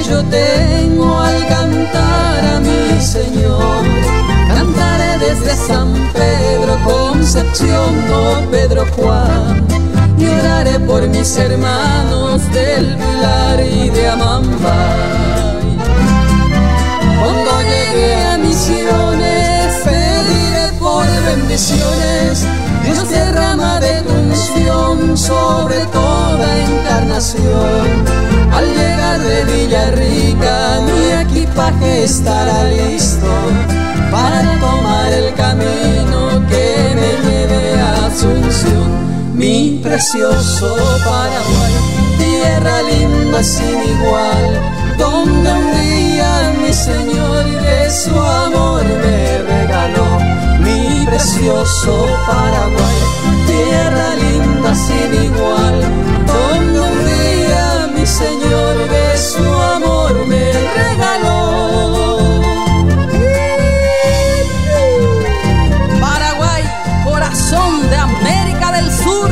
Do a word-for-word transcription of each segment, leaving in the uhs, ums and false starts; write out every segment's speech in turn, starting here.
yo tengo al cantar a mi Señor. Cantaré desde San Pedro, Concepción o Pedro Juan, y oraré por mis hermanos del Pilar y de Amambay. Cuando llegue a Misiones pediré por bendiciones, Dios derrama de tu unción sobre toda encarnación. Al llegar de Villarrica mi equipaje estará listo para tomar el camino que me lleve a Asunción. Mi precioso Paraguay, tierra linda sin igual, donde un día mi Señor de su amor me regaló. Mi precioso Paraguay, tierra linda sin igual, donde un día mi Señor de su amor me regaló. Paraguay, corazón de América del Sur.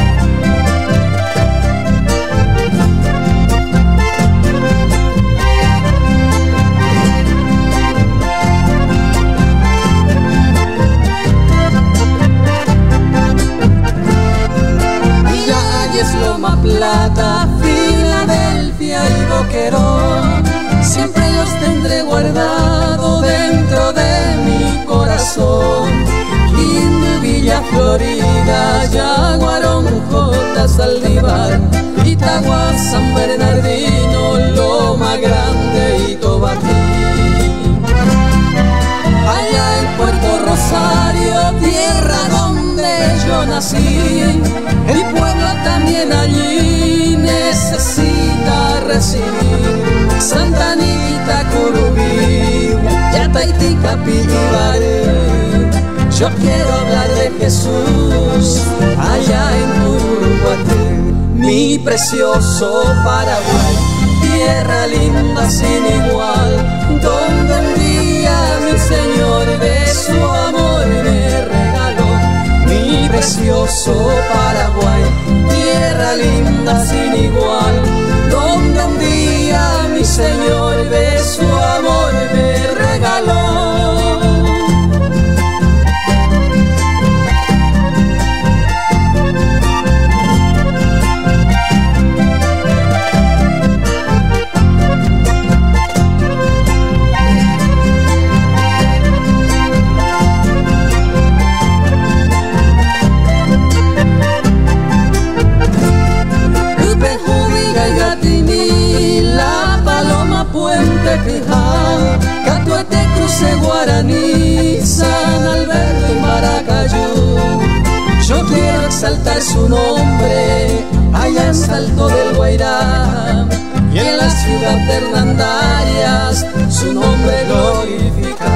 Loma Plata, Filadelfia y Boquerón, siempre los tendré guardado dentro de mi corazón. Quindío, Villa Florida, Yaguarón, Jota, Saldívar, Itagua, San Bernardino, Loma Grande y Tobatín. Allá en Puerto Rosario, tierra donde yo nací, el pueblo también allí necesita recibir. Santa Anita, Curubí, Yataití, Capillibaré. Yo quiero hablar de Jesús allá en Uruguay. Mi precioso Paraguay, tierra linda sin igual, donde un día mi Señor de su amor me regaló. Mi precioso Paraguay, tierra linda sin igual, donde un día mi Señor de su amor me regaló. Puente Quiján, Catuete, Cruce, Guaraní, San Alberto y Maracayú. Yo quiero exaltar su nombre allá en Salto del Guairá, y en la ciudad de Hernandarias su nombre glorificar.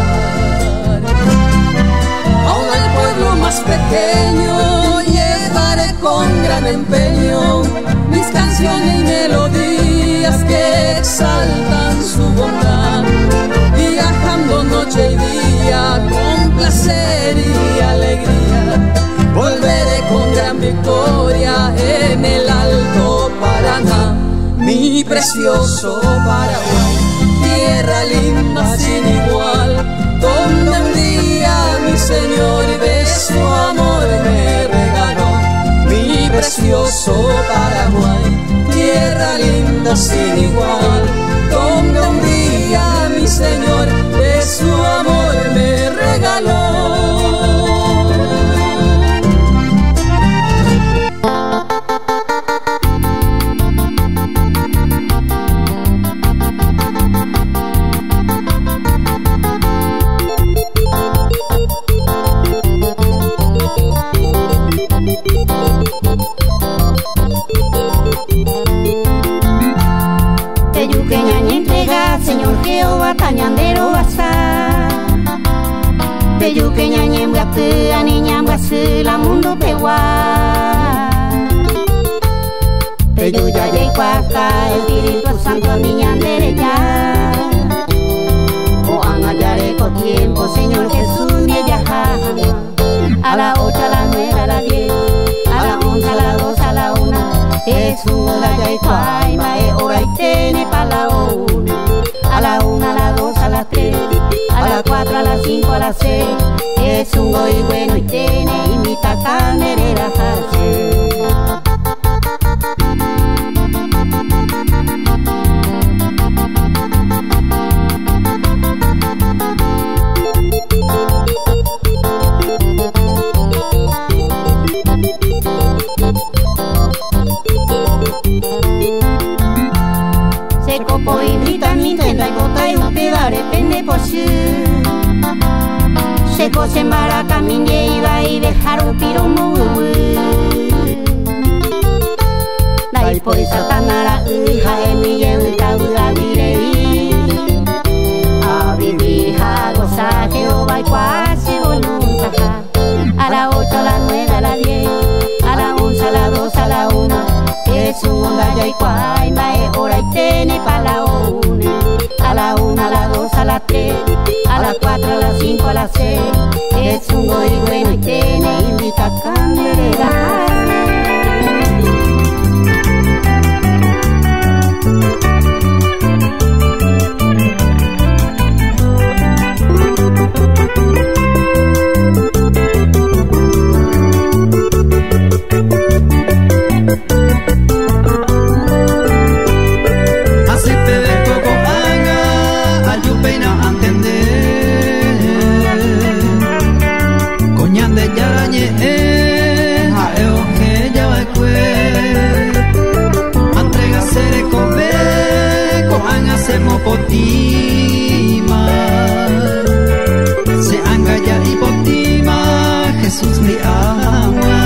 Aún al pueblo más pequeño llevaré con gran empeño mis canciones y melodías que exaltan su bondad, viajando noche y día con placer y alegría. Volveré con gran victoria en el Alto Paraná. Mi precioso Paraguay, tierra linda sin igual, donde un día mi Señor de su amor me regaló. Mi precioso Paraguay, tierra linda sin igual, donde un día mi Señor de su amor me regaló. Tañandero asa Peyuque ñañem gatu aniñam gasu la mundo pewa Peyuya yaikwaka Espíritu Santo niñam derecha O anayare con tiempo Señor Jesús mi yaja A la ocho, a la nueve, a la diez A la once, a la dos, a la una Jesús la yaikwai mae ora itene pa la una Se copo invita mi tenda y gota y no te daré pende por sí. Se cose maraca mi iba y dejar un piro muy. Dai por esa tanara hija de mi yeuta uda virei. A vivir a gozar que o va y cuasi voluntad. A la ocho, a la nueve, a la diez, a la once, a la dos, a la una. Es un gallo y cuay, mae, hora y tiene pa' la una. A la una, a la dos, a la tres, a la cuatro, a la cinco, a la seis. Es un goy bueno y tiene invita a candelar. Potima, se angaya y potima, Jesús me ama.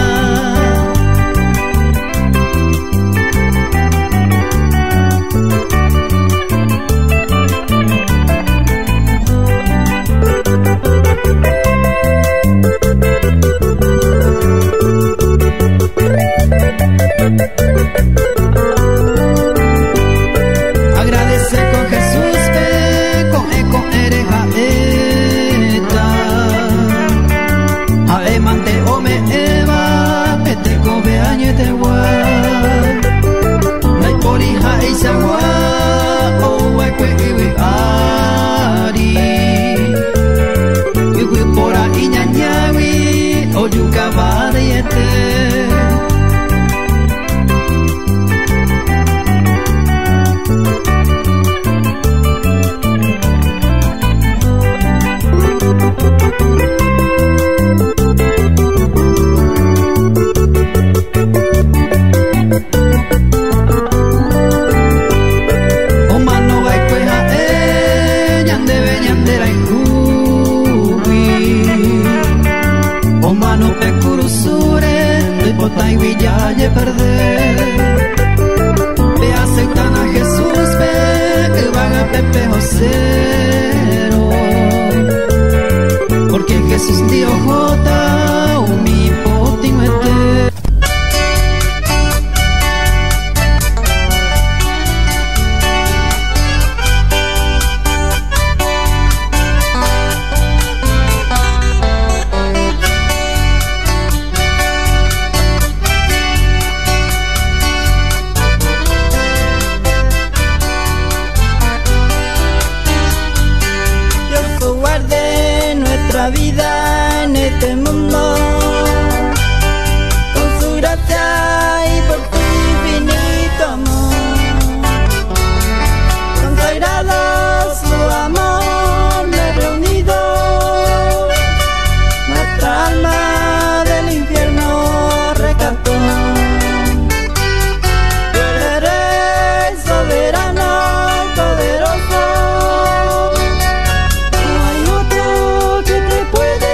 Puede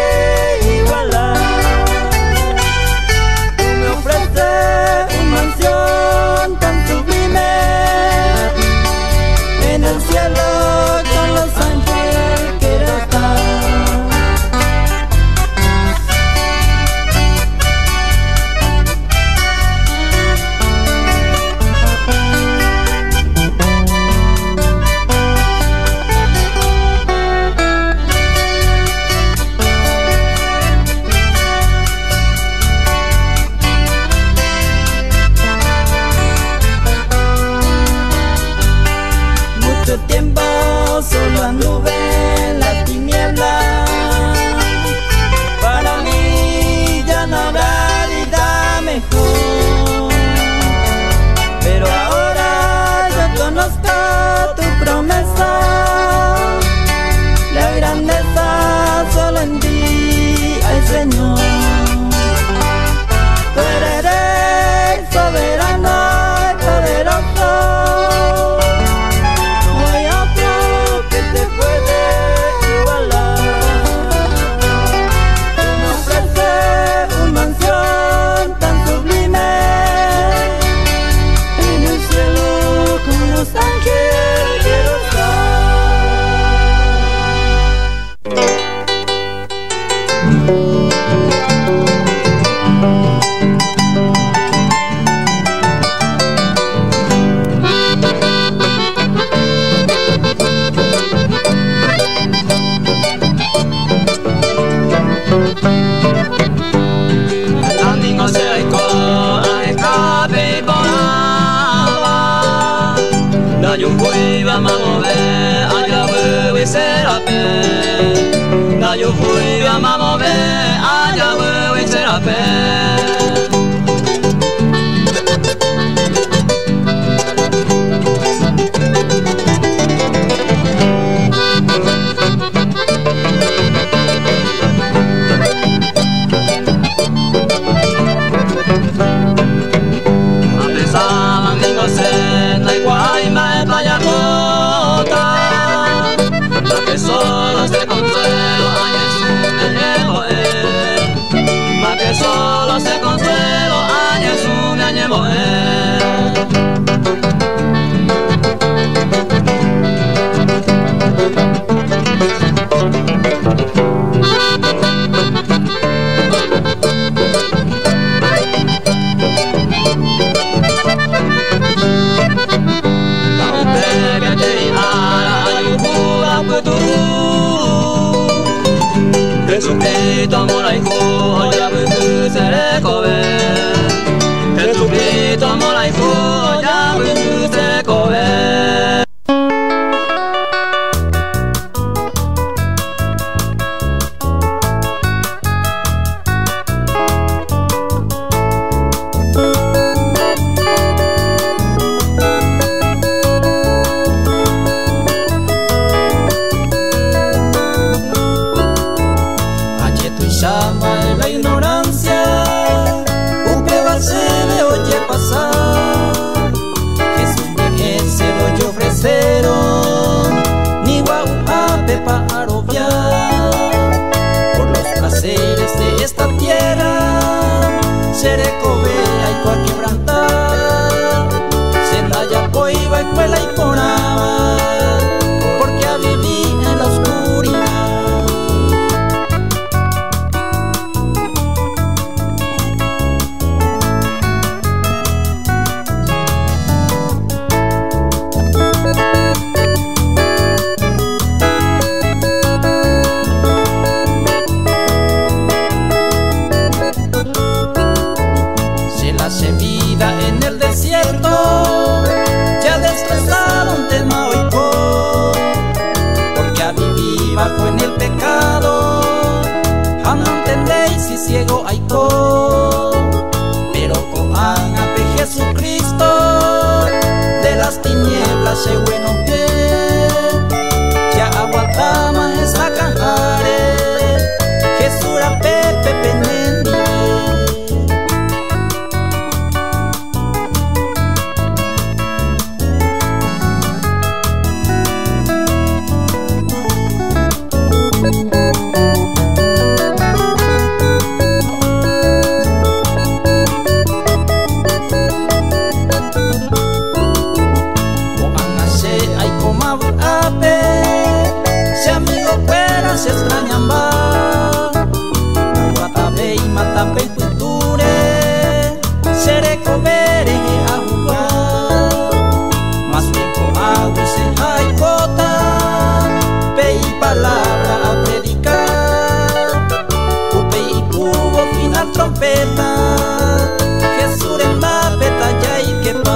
Na yo fui va mamove allá voy serape. Na yo fui va mamove allá voy serape. Solo se consuelo a Jesús me llevo él. Ma que solo se consuelo a Jesús me llevo él. Jesucristo moraiku oya buku serekobe. Jesucristo moraiku oya buku serekobe. Llama en la ignorancia, un que va se le oye pasar. Jesús me se lo yo ofrecieron, ni guau a pepa arobiar. Por los placeres de esta tierra, seré cobera y cual quebrantar. Sendaya poiva y cuela y poraba, porque a vivir en la oscuridad. Vida en el desierto, ya destrozaron tema hoy por, porque a vivir bajo en el pecado, jamás entendéis si ciego hay co, pero con Ana de Jesucristo, de las tinieblas se bueno bien, ya aguantamos esa cajare, Jesús a Pepe Penendi. Se extrañan va, Aguatabe y Matape y Culture, seré cobere y a jugar, más bien con agua y se jaicota, pe y palabra a predicar, upe y tubo final trompeta, Jesús en la peta ya y que pa.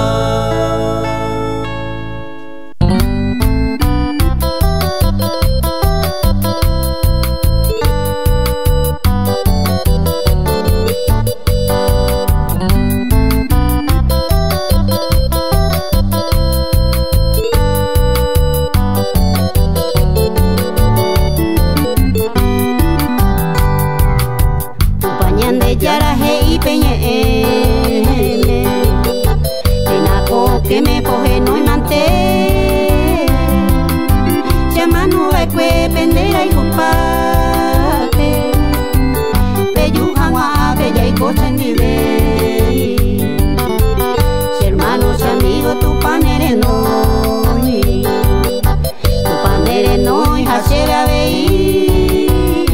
Que me coge no imante, llama no hay que vender y culparte, peyuja guape ya y coche en nivel, si hermanos y amigos tu panere no, tu panere no y hacer a veí,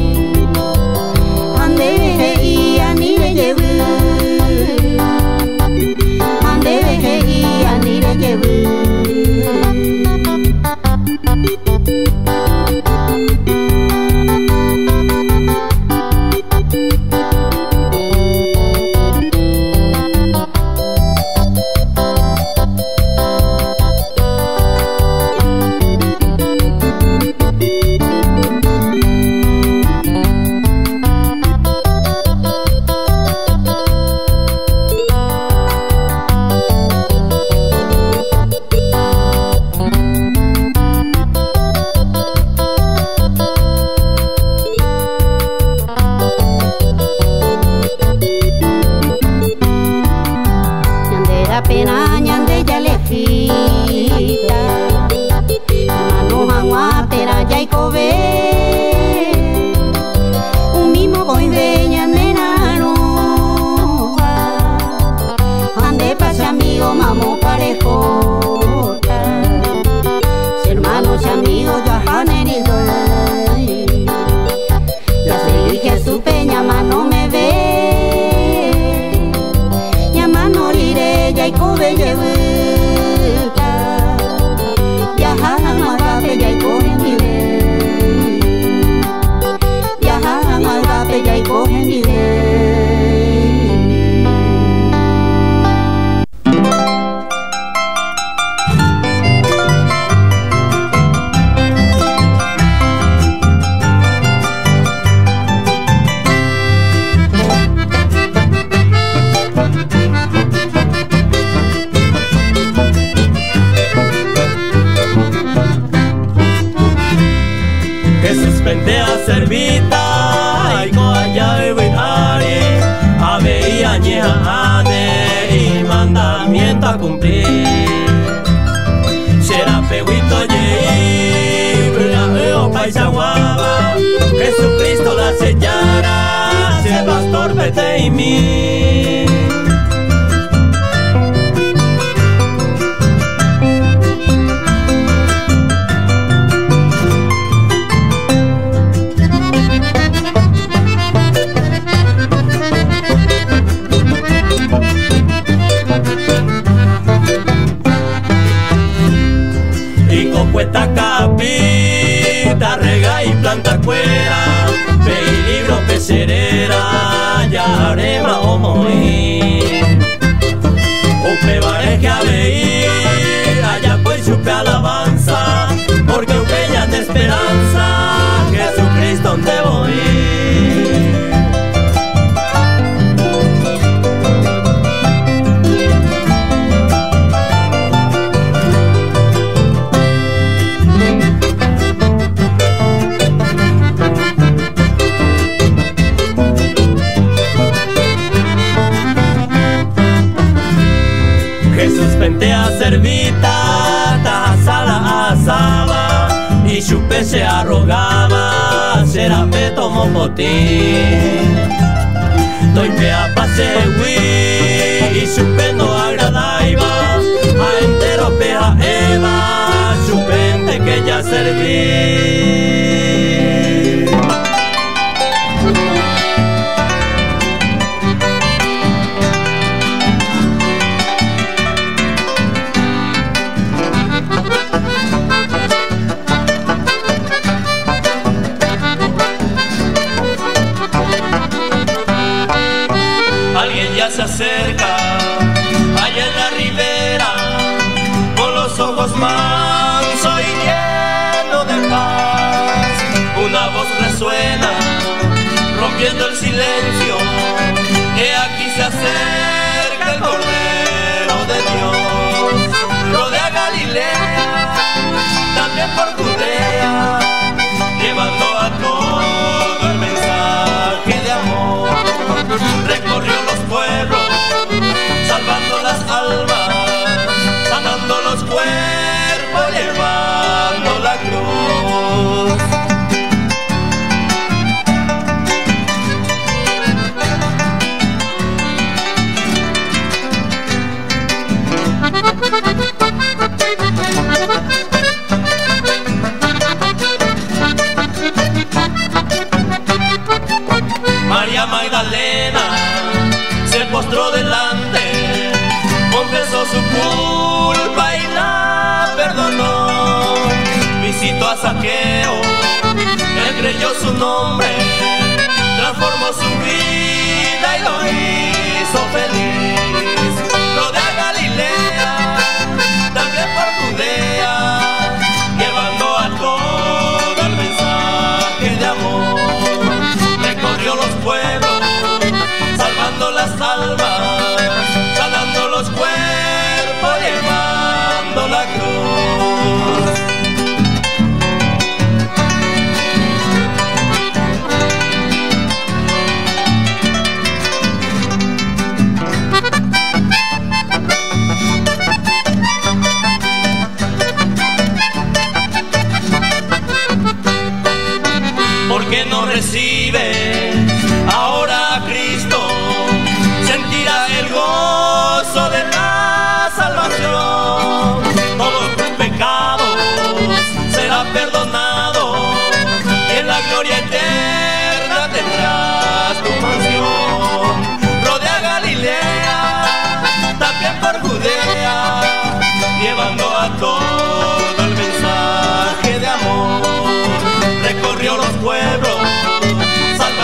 ande y a ni le llevé. pentea servita y coaya y vitari ave y añeja ane y mandamiento a cumplir. Será peguito ye pero paisa guava Jesucristo la sellara se pastor vete y mí. Cuesta capita, rega y planta cuera, ve y libro pecerera, ya arema o moí. Upe vareje a veir, allá pues chupe alabanza, porque upe ya de esperanza, Jesucristo donde voy. Pentea servita, tajasala asaba y chupe se arrogaba, será me tomó potín. Doy pea pase y chupe no agradaiba, a entero pea eva, chupente que ya serví. Alguien ya se acerca, allá en la ribera, con los ojos mansos y lleno de paz. Una voz resuena, rompiendo el silencio, que aquí se acerca el Cordero de Dios. Rodea Galilea, también por Judea, llevando a todo el mensaje de amor. Recorrió los pueblos, salvando las almas, sanando los cuerpos, llevando la cruz. María Magdalena se postró delante, confesó su culpa y la perdonó. Visitó a Zaqueo, él creyó su nombre, transformó su vida y lo hizo feliz. Rodea Galilea, también por Judea, llevando a todo el mensaje de amor. Recorrió los pueblos, salvando las almas, sanando los cuerpos, llevando la cruz. ¿Por qué no recibe ahora a Cristo? Sentirá el gozo de la salvación. Todos tus pecados serán perdonados y en la gloria eterna tendrás tu mansión. Rodea Galilea, también por Judea, llevando a todo el mensaje de amor. Recorrió los pueblos, salvando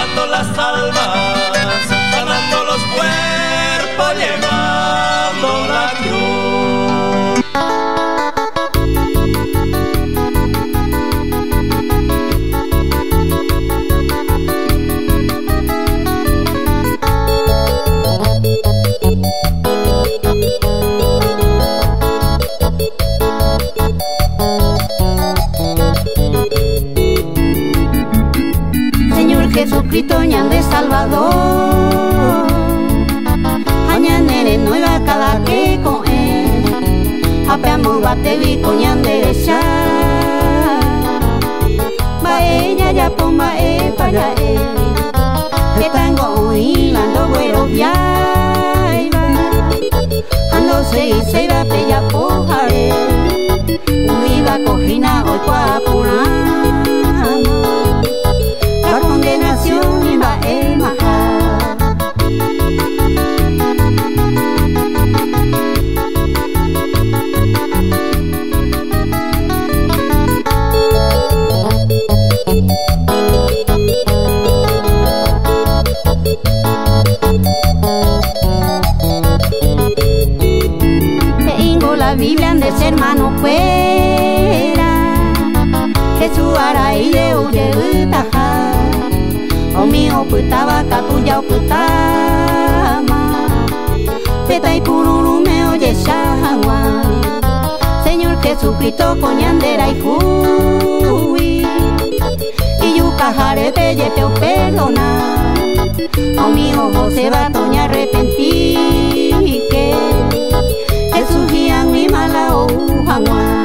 Jesucristo ñande Salvador. Añanere nueva cada que con él. Apeamos batevi con ñande ya. Va ella ya pomba e para él. Que tengo un ando güero viaiba. Ando se y se va pella pojare. Uiba cojina hoy cuapurama. La condenación iba a majar. Tengo la Biblia de ser hermano fuera. Jesús hará y de huye utaja. O mío putaba catuya putama. Peta y pururu me oye shahwa. Señor Jesucristo coñandera y fui. Y yuca jarete ye te perdona. O mío José va toña arrepentí que Jesús guía mi mala ujangua.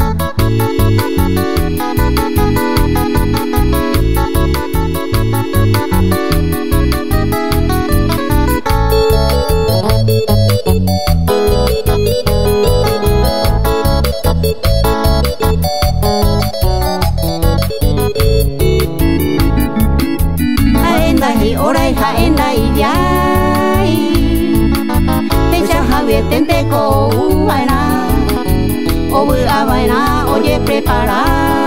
Jaenda y viai Techa Javier tente ko vaina O a vaina oye preparaba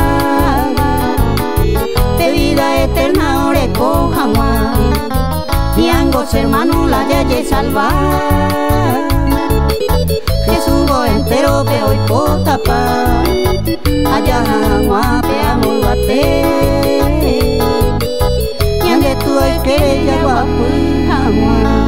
De vida eterna ore cojama Y angos hermanos la yaye salvar Jesús go entero que hoy potapa Allá jangua peamos bate Tu ay que ya va pues jamás.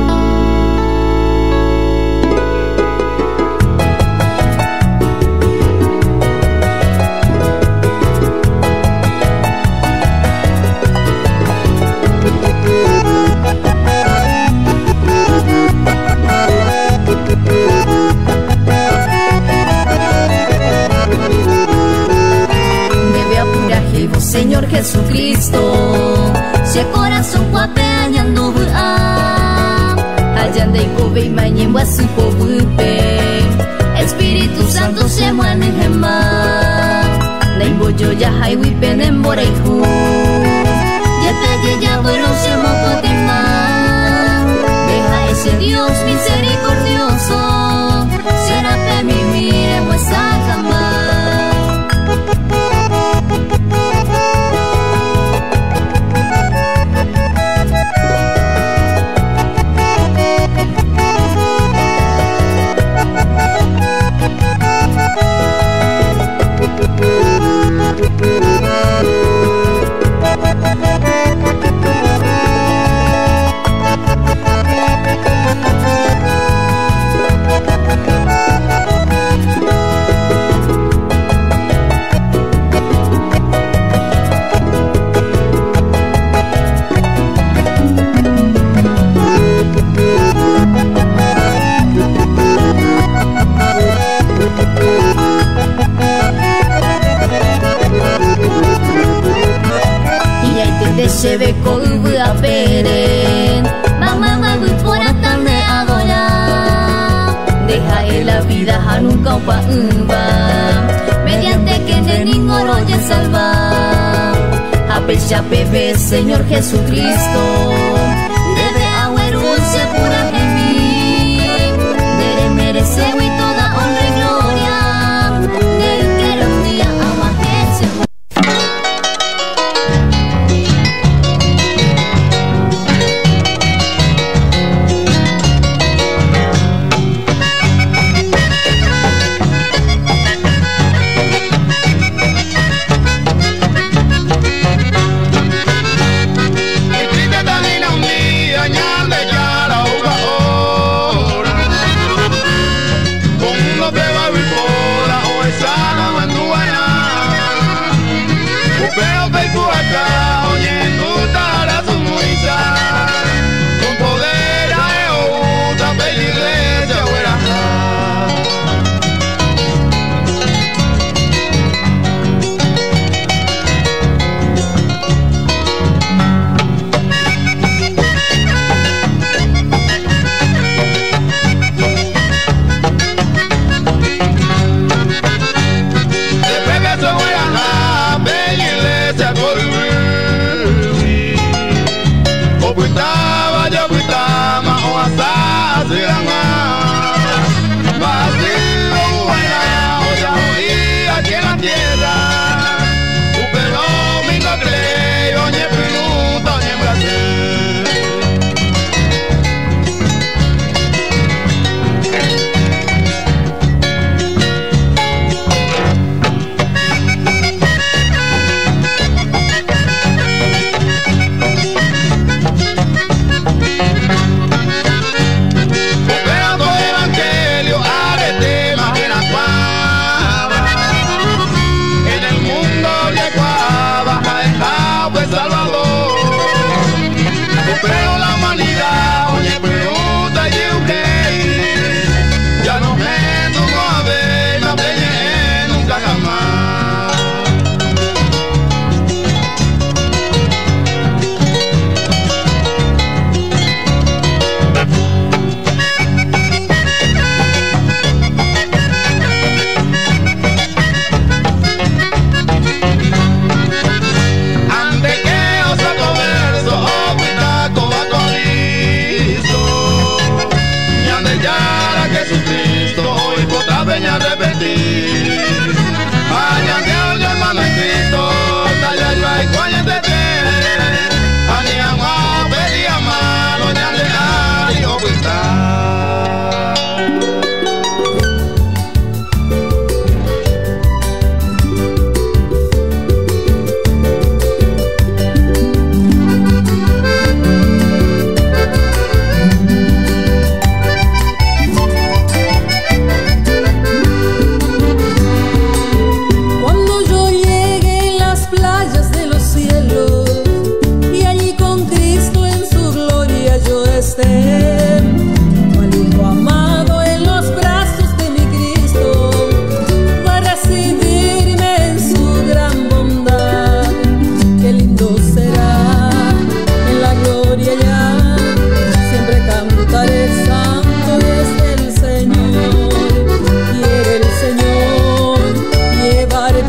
Debe apurar Señor Jesucristo. Si el corazón guapeañando a Allande y cobe y mañen guasu pobupe Espíritu Santo se muane gema Neimbo yo ya hay wipen en boreju Ya te ya bueno se mocotima Deja ese Dios misericordioso Será pe mi mire vuesa cama se ve con a peren mamá mamá por tarde adorar deja en la vida a nunca pa mediante que de ningún oye salvar a pesar bebé Señor Jesucristo debe haber un se pura gemir debe merecer y toda honra y gloria del que los días ama Jesús. Escribe también a un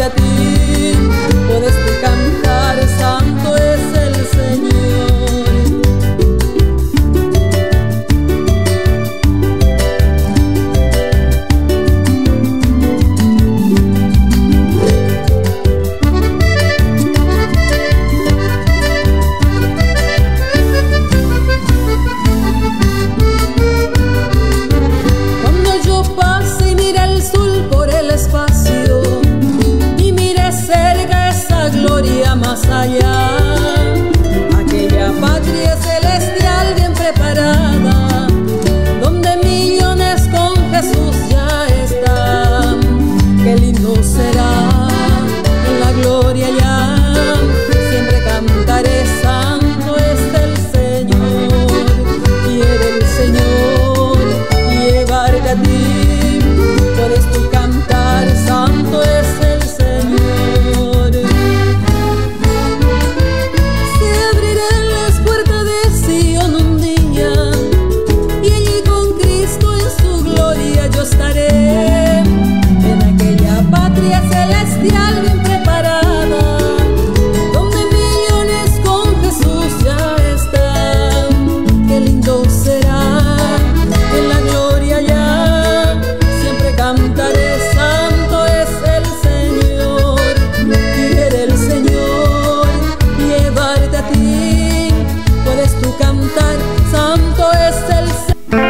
llevarte a ti. Puedes tú cantar, santo es el Señor. Más allá, aquella patria celestial bien preparada, donde millones con Jesús ya están. Qué lindo será en la gloria ya, siempre cantaré, santo es el Señor. Quiere el Señor llevarte a ti, puedes tú cantar, santo es el Señor. Estaré en aquella patria celestial bien preparada, donde millones con Jesús ya están. Qué lindo será en la gloria ya, siempre cantaré, santo es el Señor. Quiere el Señor llevarte a ti, puedes tú cantar, santo es el Señor.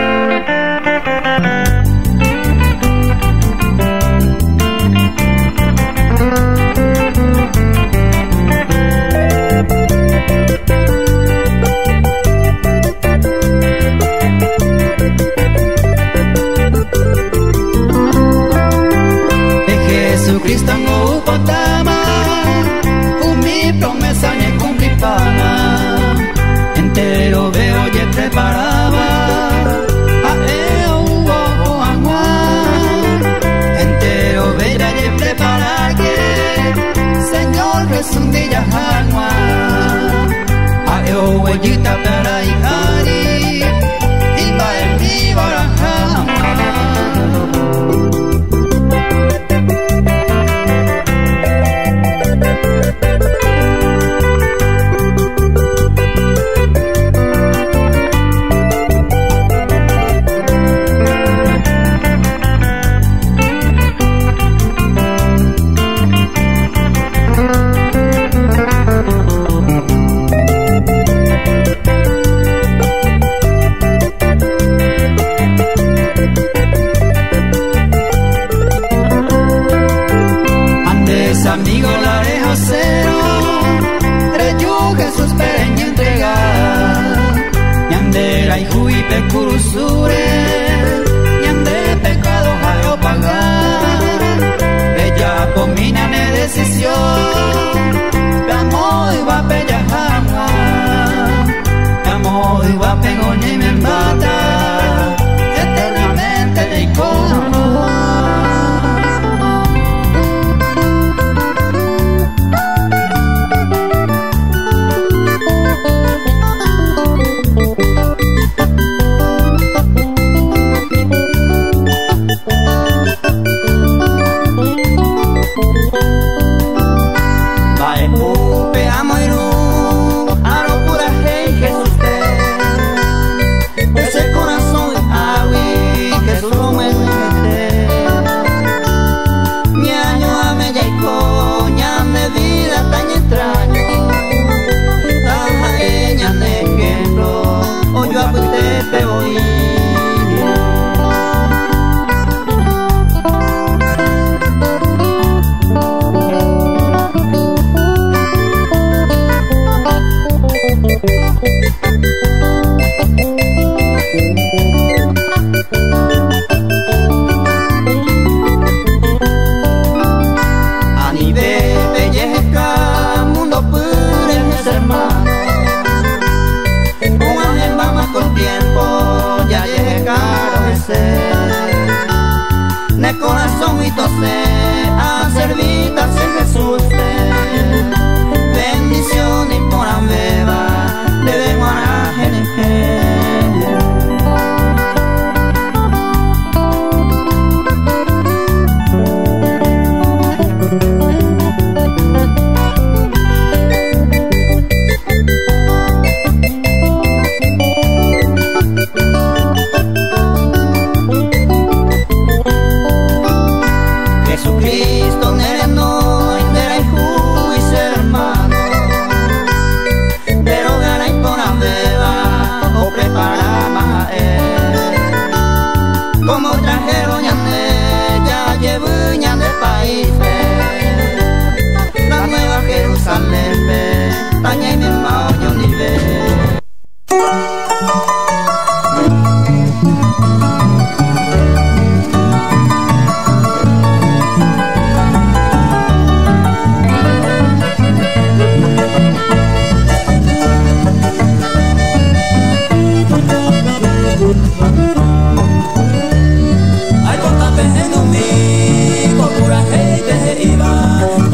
Cristo no potama, mi promesa ne cumplí pana. Entero veo y preparaba a eu o agua. Entero verá y preparar que Señor Jesús de Yahagua. A eu huellita para Ikari, y va en mi barajama. Amigo la dejo cero, reyu Jesús pereño entregar. Ñandera y juipe curusure, ñande pecado jayo pagar. Bella pomina ne decisión, me amo y va pella jamua. Me amo y va pegoña y me embata, eternamente de icono.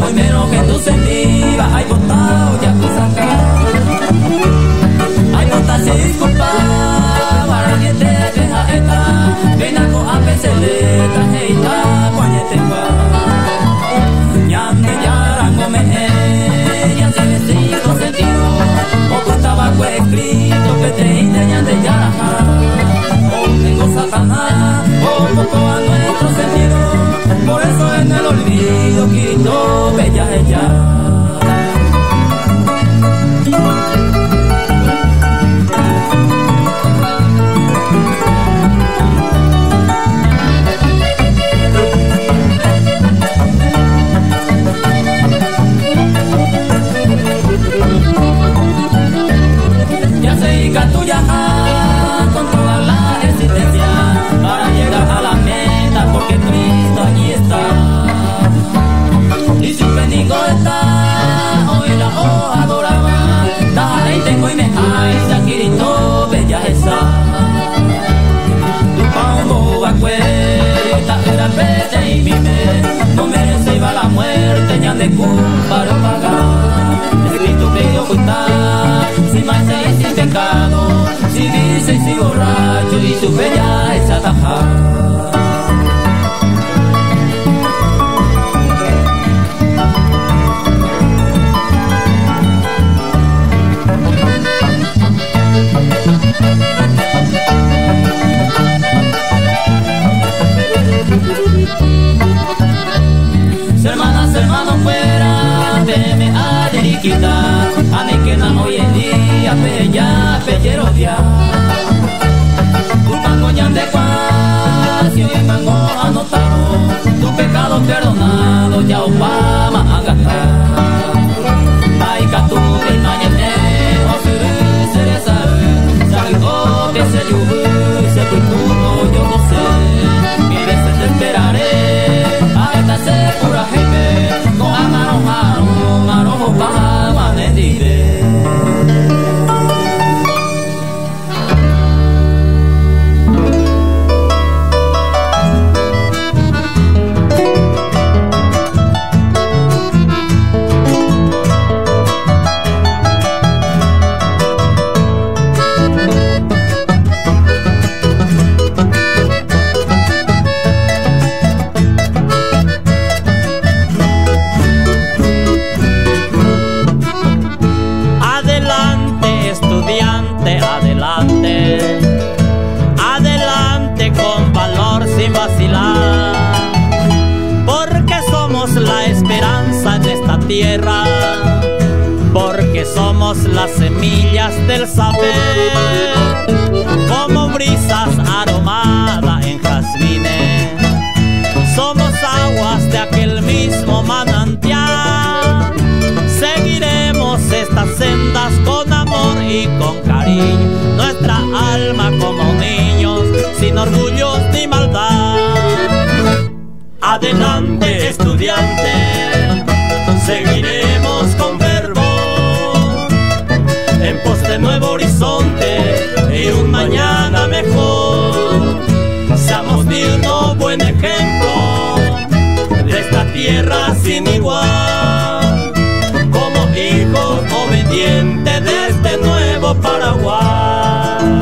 muy menos que tú sentías. Ay, botao, ya cosa acá. Ay, bota se disculpa, para que te deja esta. Ven a co a peceleta, heita, cuañete gua. Ñande yarango me ya se vestido sentido. Poco tabaco escrito, que te inde ñande yaraja. O tengo satanás, o poco a nuestro sentido. Por eso en el olvido quito bella ella. Ya se hica tu yaja con toda la existencia para llegar a la meta, porque Cristo allí está. Y si un bendigo está, hoy la o adoraba. Da y tengo y me hay, ya quirito bella esa. Tu pao va cuesta, era pete y mime. No merece iba la muerte, ya de culpa para pagar. Escrito que yo cuenta, si más y sin pecado, si dice y si borracho y su bella esa taja. Hermanas, hermanos fuera, teme a deriquita, a ni que na hoy en día, bella, pellero dia. Un mango yan de cuasi, un mango anotado, tu pecado perdonado, ya Obama agata. Ay, catu, el mañana, o suru, cereza, salgo, que se yubu, se cultuno, yo no sé, mire, se te esperaré, a esta segura jefe, no amaron, amaron, amaron, baja, de libre. Tierra, porque somos las semillas del saber, como brisas aromadas en jazmines, somos aguas de aquel mismo manantial, seguiremos estas sendas con amor y con cariño, nuestra alma como niños, sin orgullos ni maldad. Adelante, estudiante, seguiremos con fervor en pos de nuevo horizonte y un mañana mejor. Seamos dignos, buen ejemplo de esta tierra sin igual, como hijos obedientes de este nuevo Paraguay.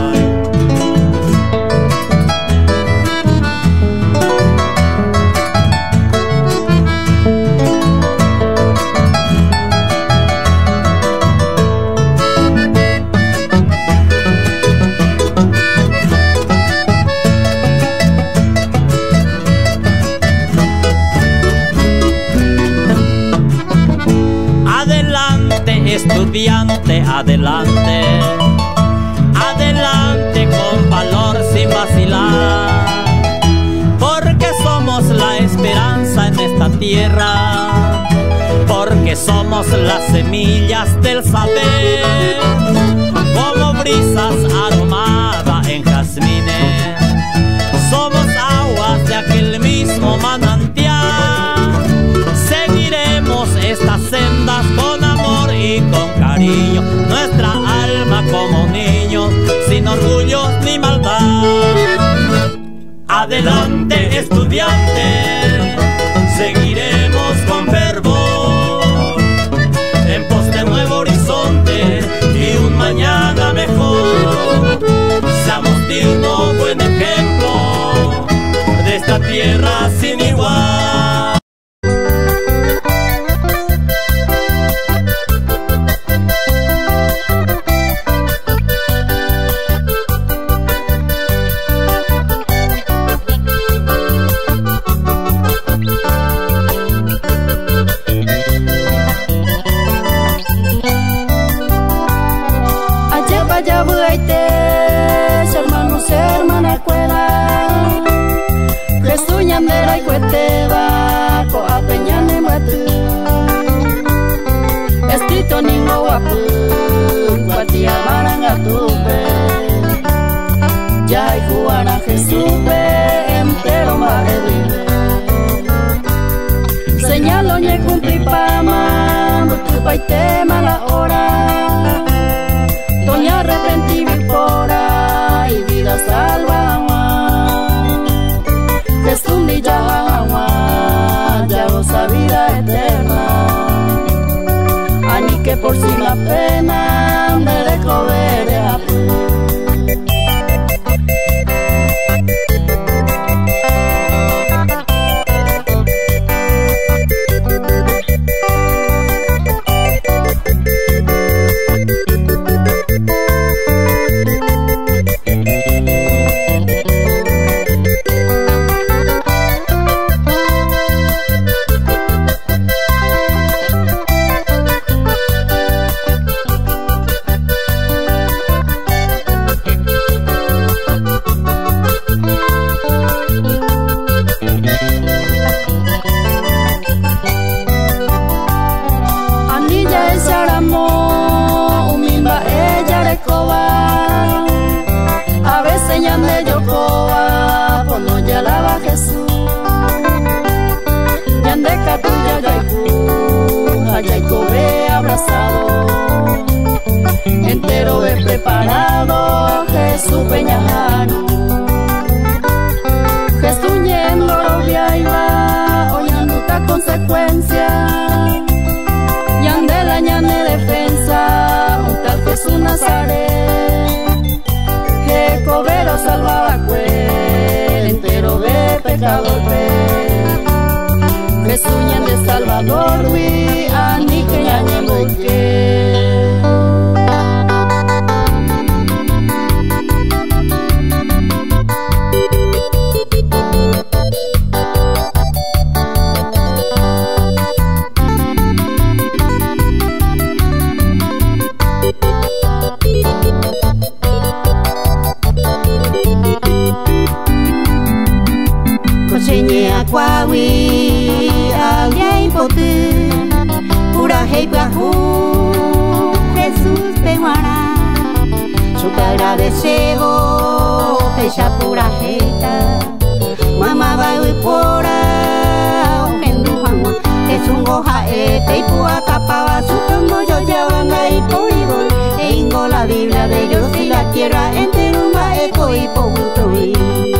Estudiante, adelante, adelante con valor sin vacilar, porque somos la esperanza en esta tierra, porque somos las semillas del saber, como brisas aromadas en jazmines, somos aguas de aquel mismo manantial, seguiremos estas sendas con amor y con cariño, nuestra alma como niños, sin orgullos ni maldad. Adelante, estudiante, seguiremos con fervor paite mala hora, doña arrepentí por y vida salva Jesús ni ya ya goza vida eterna, ani que por si la pena me dejó ver a entero de preparado Jesús Peñajano, Jesús yendo y va oyendo esta consecuencia, yande la ñane defensa, un tal Jesús Nazaret, que cobero salvaba cuel, entero de pecador Jesús ñande Salvador, we ani que ñane moque. Cuawi alguien pote pura hei bahu Jesús peguara su te agradecego pecha pura heita mamá va y pora hendu hangwa Jesús goja e peipua capaba su tongo yo llevanga y poibo eingo la Biblia de Dios y la tierra enteruma eco y poutoi.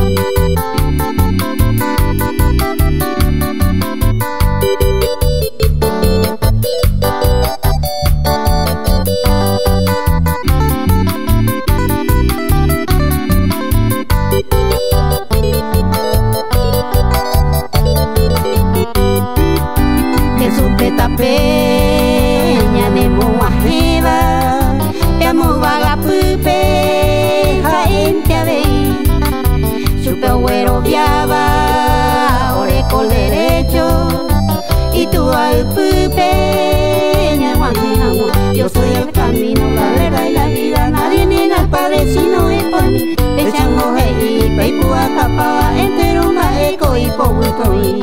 Peña de Moajeva, Yamo Vagapupe, Jaente Abey, Chupe Güero Viaba, Oreco derecho, y tú al Pupe, yo soy el camino, la verdad y la vida, nadie niega al Padre si no es por mí. Pechango Hei, Peipua Capa, entero Maeco y Pobutoy.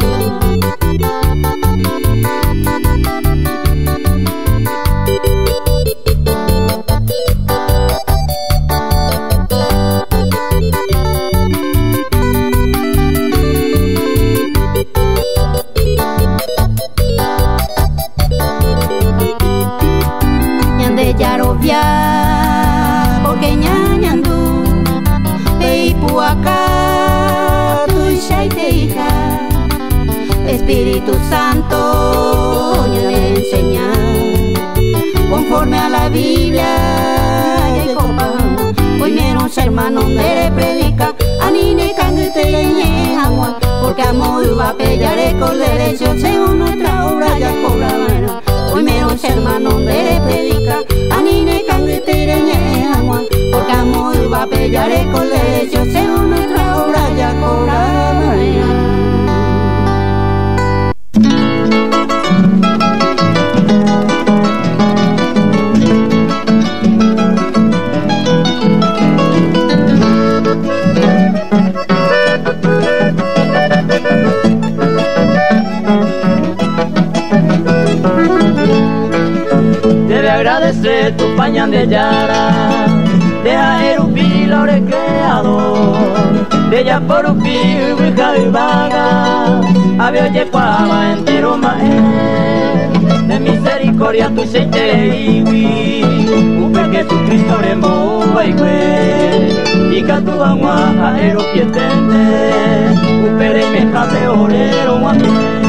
Porque ñañandu Peipuaca tu shaite hija Espíritu Santo ñane enseña conforme a la Biblia hoy menos hermanos me predica anine cangute yeñe agua porque amor va a pellar con derecho según nuestra obra ya cobra bueno. Hoy menos hermanos me predica anine cangute yeñe agua porque amor va a pellar con derecho según nuestra obra ya cobra bueno. Agradece tu pañan de yara, deja erupir la hora creador, de ella por upi ubica y vaga, había yecuaba entero maé, de misericordia. coria tu seite iwi upe Jesucristo remo baikwe ika tu angwa aero pietende upere me kabe orero wame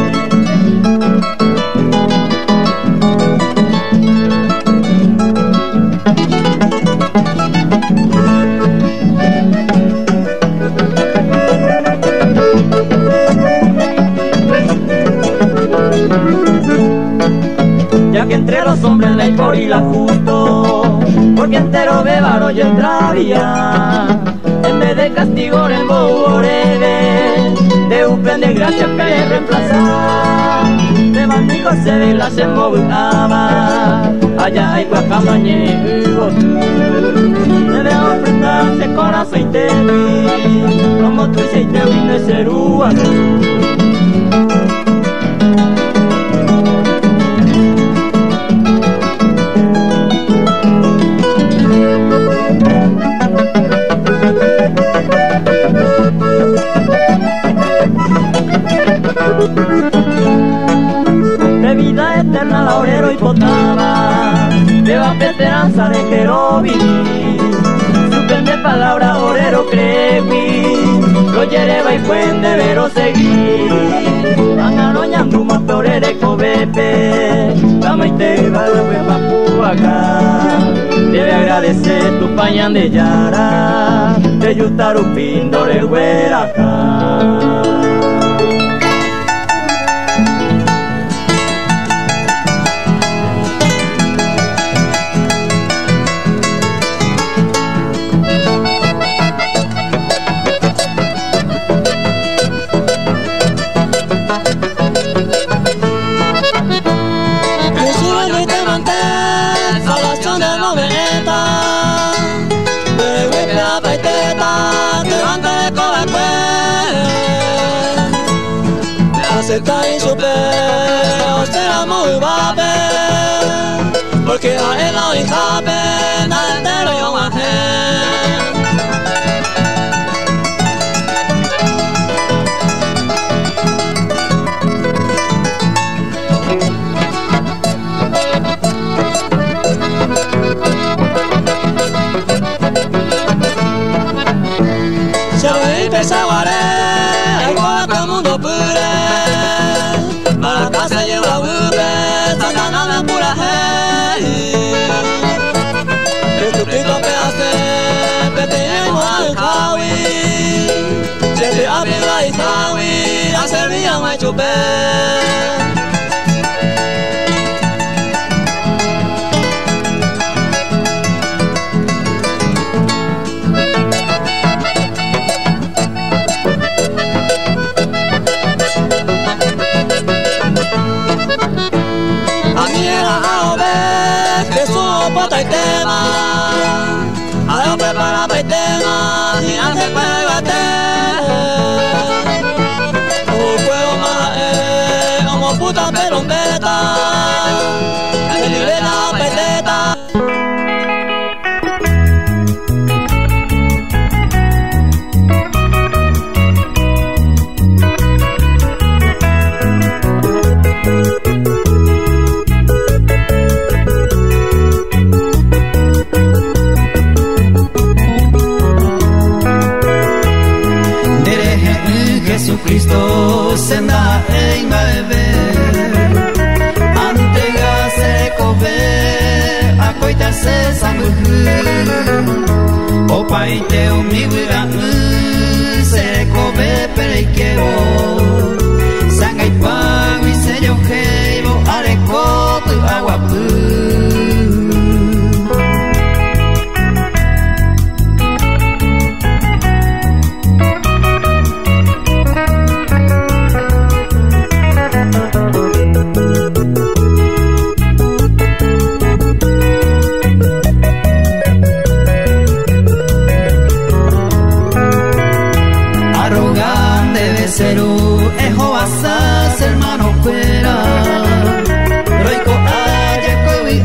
ya que entre los hombres la por y la justo, porque entero bebaro y entravía, en vez de castigo el boborebe, de un plan de gracia que reemplazar, de bandido se ve la se movaba, allá hay guacamañe hugo tú, debe ofrendarse corazón y te vi, como tú y te vi de ser de vida eterna laurero y potaba, de va esperanza de querubín, supreme palabra orero crepi, lo yereba y fuente vero seguir, angaroñando más torere cobepe, vamos y te va la hueva acá, debe agradecer tu pañan de yara, de yutar un pindore hueraca. Está en su peo, será muy babe, porque a él no hijabe, nada entero yo majé. Se ve y pesaguaré, el guapo mundo pure. La casa lleva ube, satana la pura hey. Jesucristo me hace, petemos al jawi, siete abila y jawi, a servir me chupé. Pota y tema, a yo prepara pa' y tema, y hace pega te. Un juego más eh, como puta pelombeta, el libre la peteta. Jesucristo senda en bebe antega se cobe a coitarse sanguju o paite umigura se cobe pereikeo sangai pagui se yo heibo areco tu agua pu. Seru ejo asas hermano fuera roico aya kowi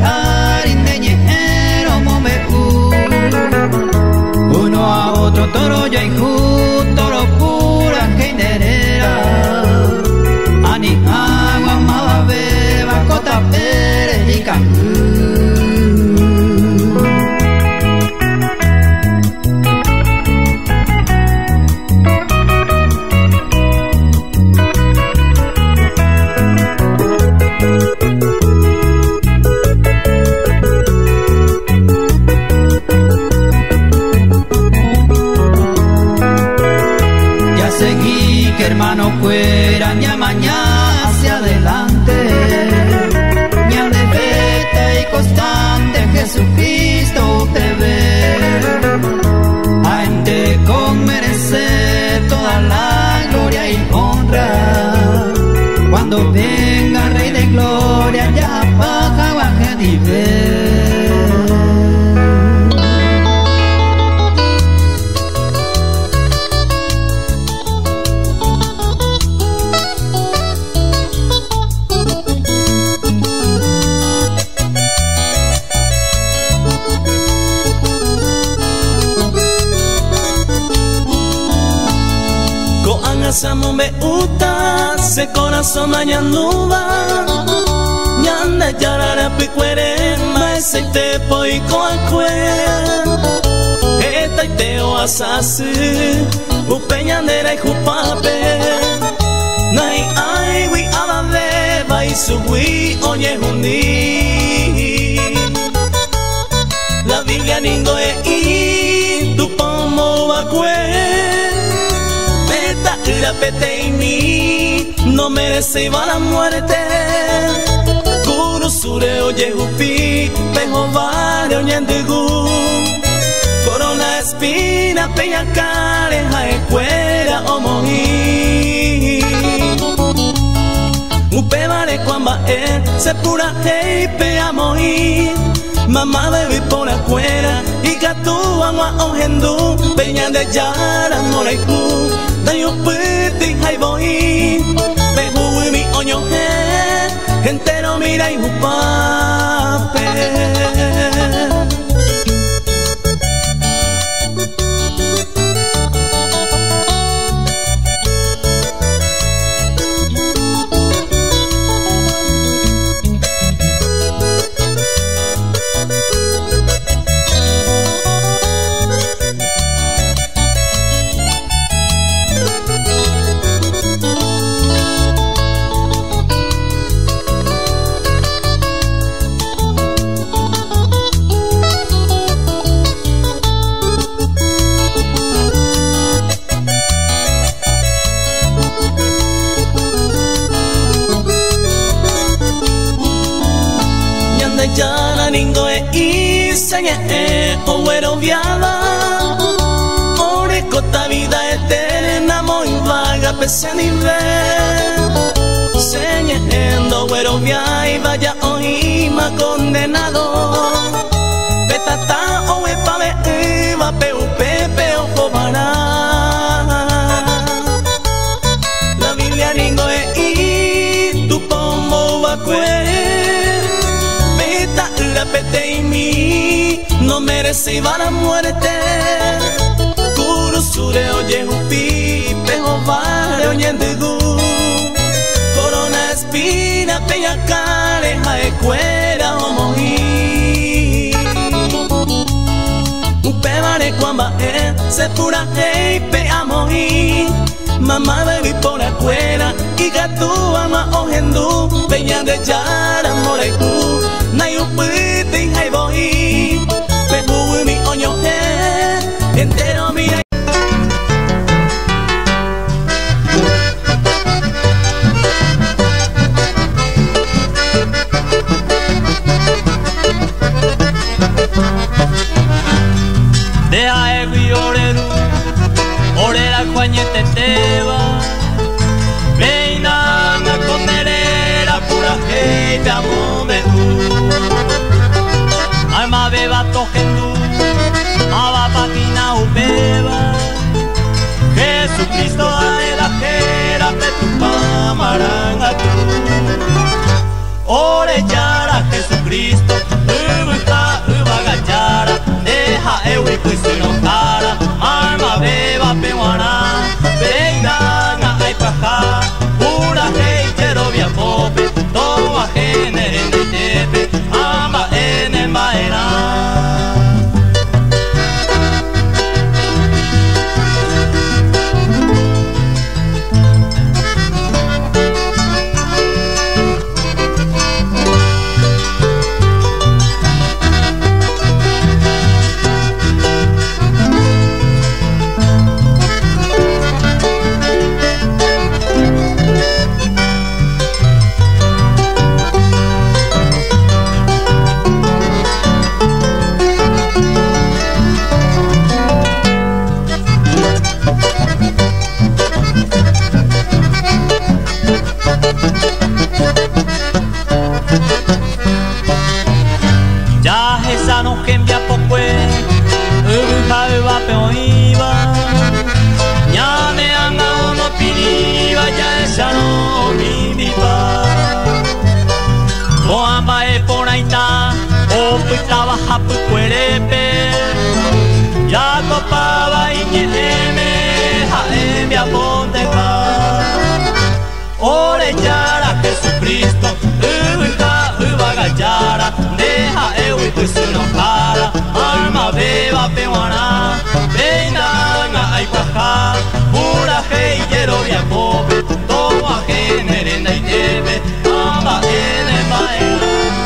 Samu me uta se corazón mañanuba Nyanda yarara piquere mai se te poi coacue Eta iteo asasi upeñandera y jupape Nai ai wi alave vai subui oye hundi La Biblia ningo e i tu pomo vacue Peta ira pete y mi no merece iba la muerte Kurusure oye hupi pejo vare oñendigu Corona espina peña care jaecuera omoji Upe vale cuamba e se pura hei pe amoji Mamá bebí por afuera y gatu agua ojendu peña de yara moraiku dayo piti hay boy pehu mi oño he entero mira y hupape e o güero viada Ore cota vida eterna muy vaga pese a nivel Señendo güero via y vaya oima condenado Petata o epa ve iba peu pepe o cobará La Biblia ringo e i tu pomo vacue Peta ira pete y mi no merece iba la muerte Kurusure oye hupi pejo vare oñendigu Corona espina peña care jaecuera omoji Upe vare cuamba e se pura hei pe amoji Mamá bebí por afuera y gatu ama ojendu peña de yara moraiku Nayu piti hay boy Pehu mi oño he entero mira Deja egui oreru Orera cuañete teba Veinanga conderera pura gente amome Alma beba tojendu Aba patina ubeba Jesucristo aela jera petupa maranga tu Ore yara Jesucristo Ubuka ubagayara Deja ewe kuisino cara Alma beba pewana Veindanga ay paja Pura heitero via pope Toa genere en tepe Amba en el maera hapu kuerepe ya copaba y nieme jaemia ponteja pues uno para alma beba pehuana venga nga ay paja pura hey quiero viajo todo a merenda y lleve amba en el maíz.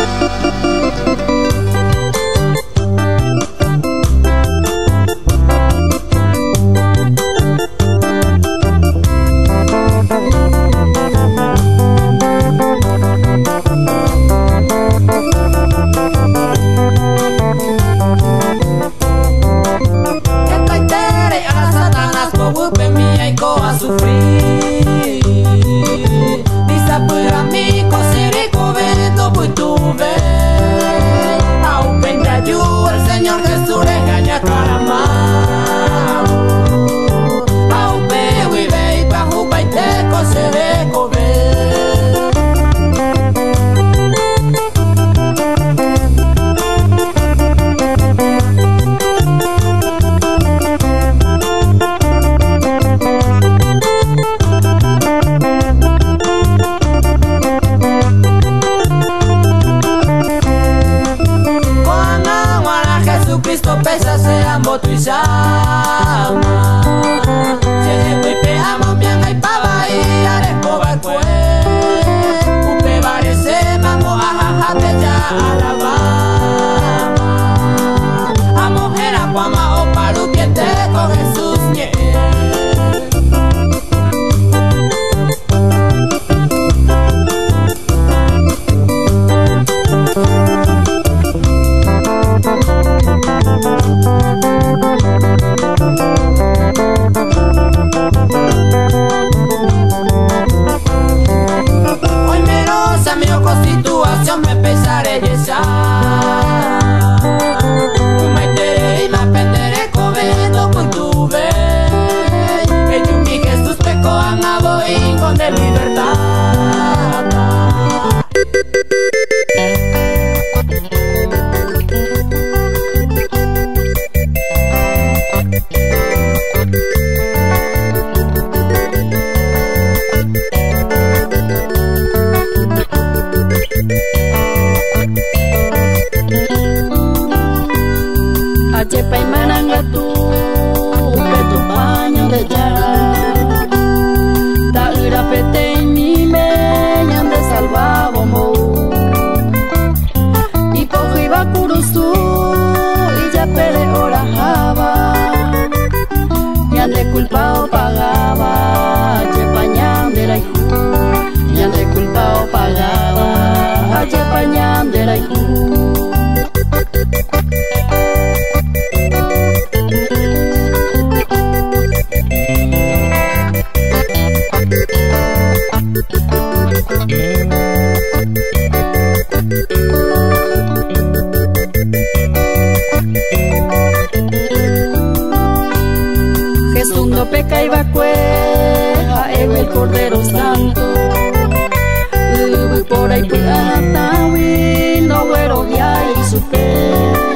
Jesús no peca y vacueja, el Cordero Santo. Por ahí Pianatawi, no güero ya y su pe.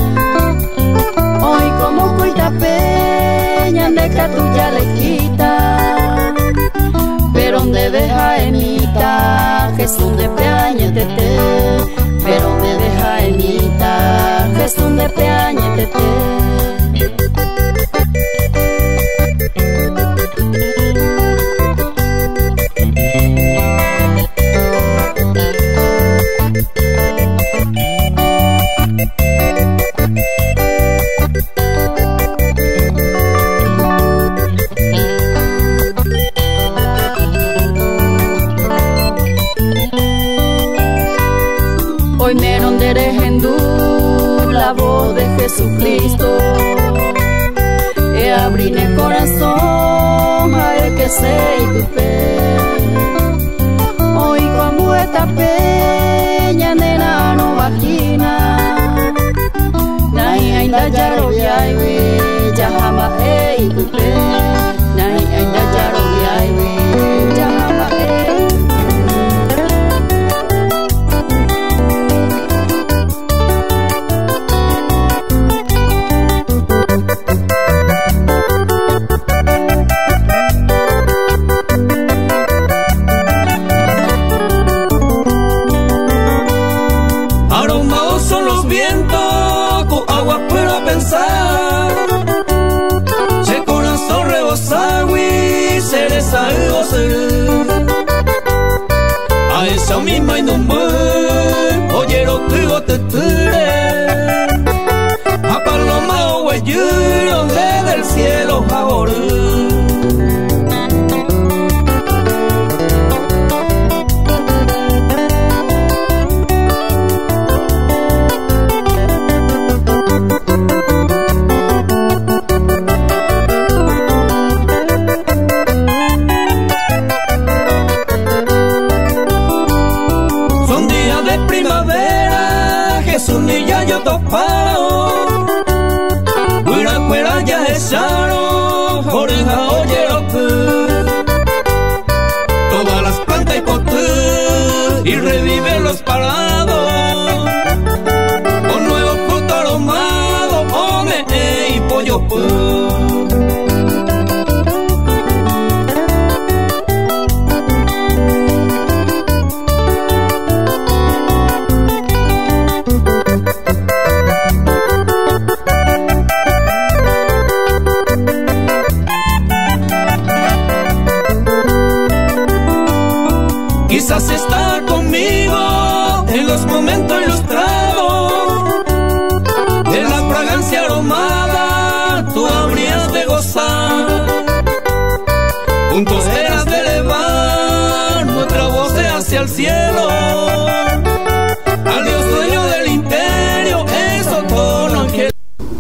Hoy como cuita peña, de catuya le quita. Pero donde deja emita, Jesús de peaña tete. Pero donde deja emita, Jesús de peaña tete. Hoy me ronderé en la voz de Jesucristo, y abrí el corazón a él que se icupe. Hoy como esta peña nena no vagina, nahi ainda yaro yaiwe, ya jamás he icupe. Nahi ainda yaro yaiwe, ya jamás he. Aromados son los vientos agua puedo pensar. Se corazón rebosado y se desahogó a esa misma y no me oyeron que vos te tiré a paloma o guayero desde el cielo ahora. Jesús ni ya yo topao, cuera cuera ya echaron, oreja oyeron todas las plantas y potú y reviven los parados, con nuevo fruto aromado, ome y pollo pu. Quizás está conmigo en los momentos ilustrados de la fragancia aromada, tú habrías de gozar. Juntos eras de elevar nuestra voz hacia el cielo, al Dios dueño del imperio, eso tono ángel.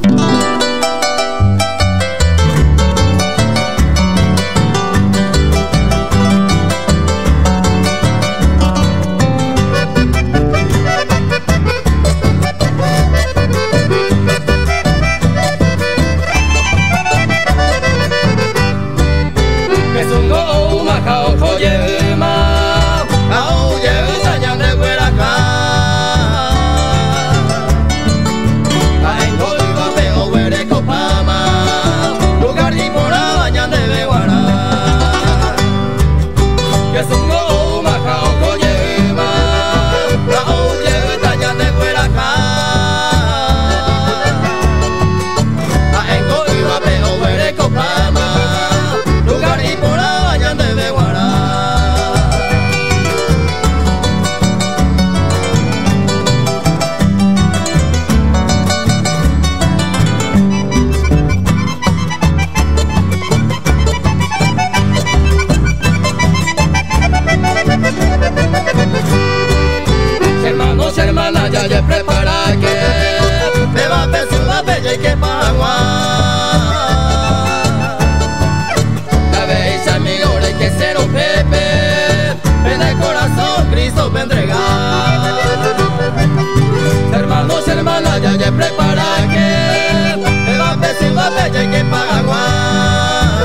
Hermanos, hermanas, ya ya prepara que me va a decir la bella y que paga guay.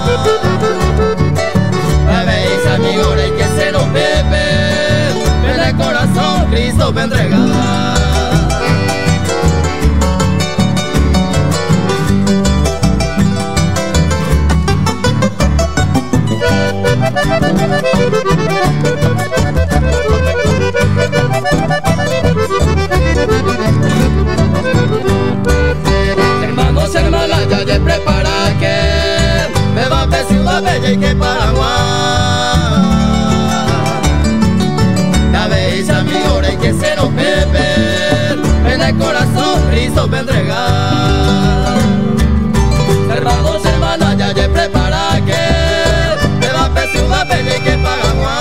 Veis amigos, hay que ser un bebé, en el corazón Cristo va a entregar. Hermanos, hermanas, ya ya prepara que me va a decir la bella y que Paraguay. Ya veis amigos, hay que ser un bebé, en el corazón Cristo va a entregar. Hermanos, hermanas, ya ya prepara que me va a decir la bella y que Paraguay.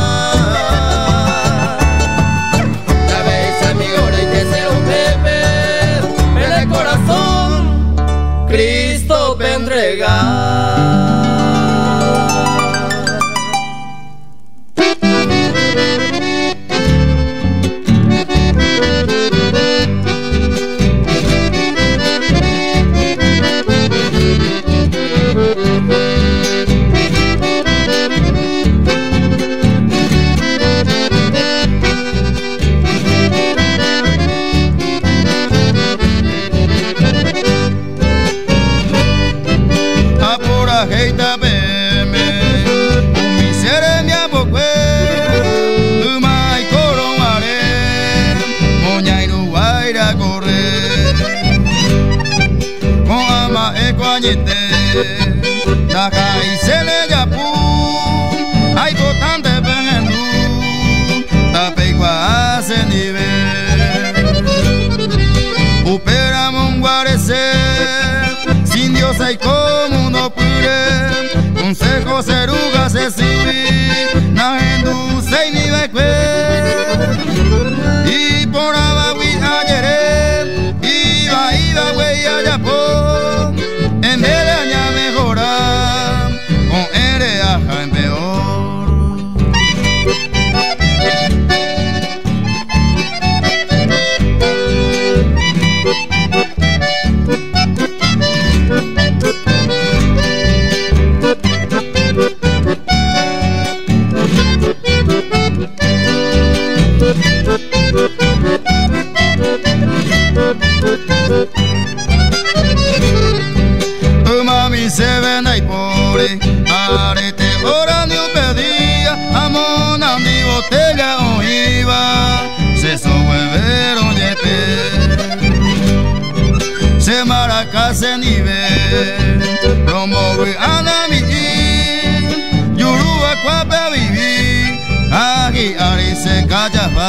Ya veis amigos, hay que ser un bebé, en el corazón Cristo va a entregar. moñete, la calle se le yapu, hay botante venenu, tapegua hace nivel, upera monguarece, sin Dios hay como no pude, consejo ceruga se sibi, na hendu se ni beque, y por abajo ayer, iba iba güey allá por, en vez de aña mejorar, con ere aja en peor. Tu mami se ven ahí por arete ora ni un pedía amor ni botella o iba se sobeveron yepe se maraca se nivel promovi anami yurua cuape viví aquí ari se callaba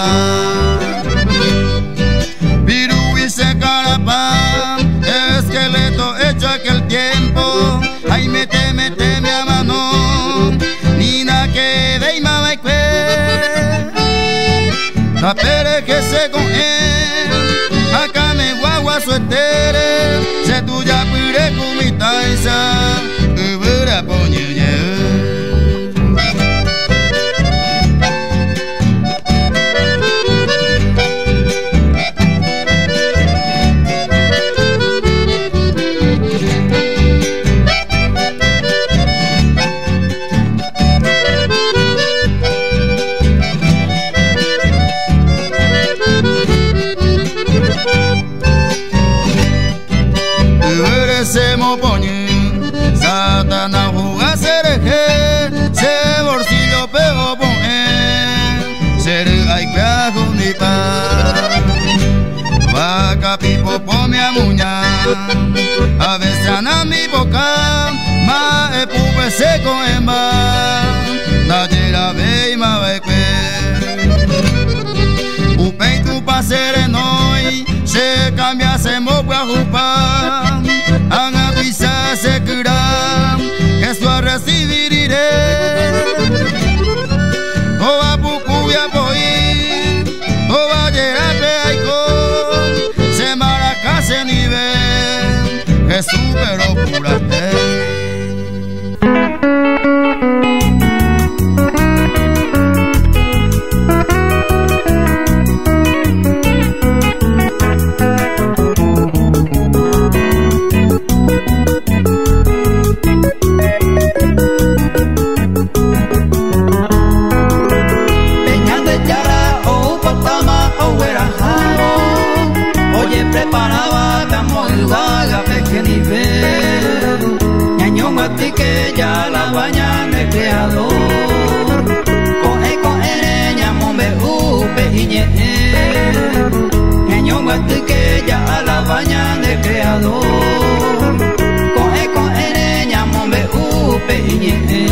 viru y se carapa esqueleto hecho aquel tiempo ay mete mete mi mano ni na que de mama y cue la pere que se con él acá me guagua suetere se tuya pire kumita esa ubura poñe Satana juga sereje, se bolsillo pego pone, sere ay peajo ni pa, vaca pipo pome a muña, a veces ana mi boca, ma e pupe seco en ba, nadie la ve y ma ve que, upe y tu pa serenoi, se cambia se moque a jupa. Anga quizá se cura, que eso a recibir iré. Toda pucuya poí, toda yerape aiko, se maraca se nivel, Jesús pero pura preparaba damos el vaga que nivel ñaño mati que ya la baña me creador coge coge ñamo me upe iñe ñaño mati que ya la baña me creador coge coge ñamo me upe iñe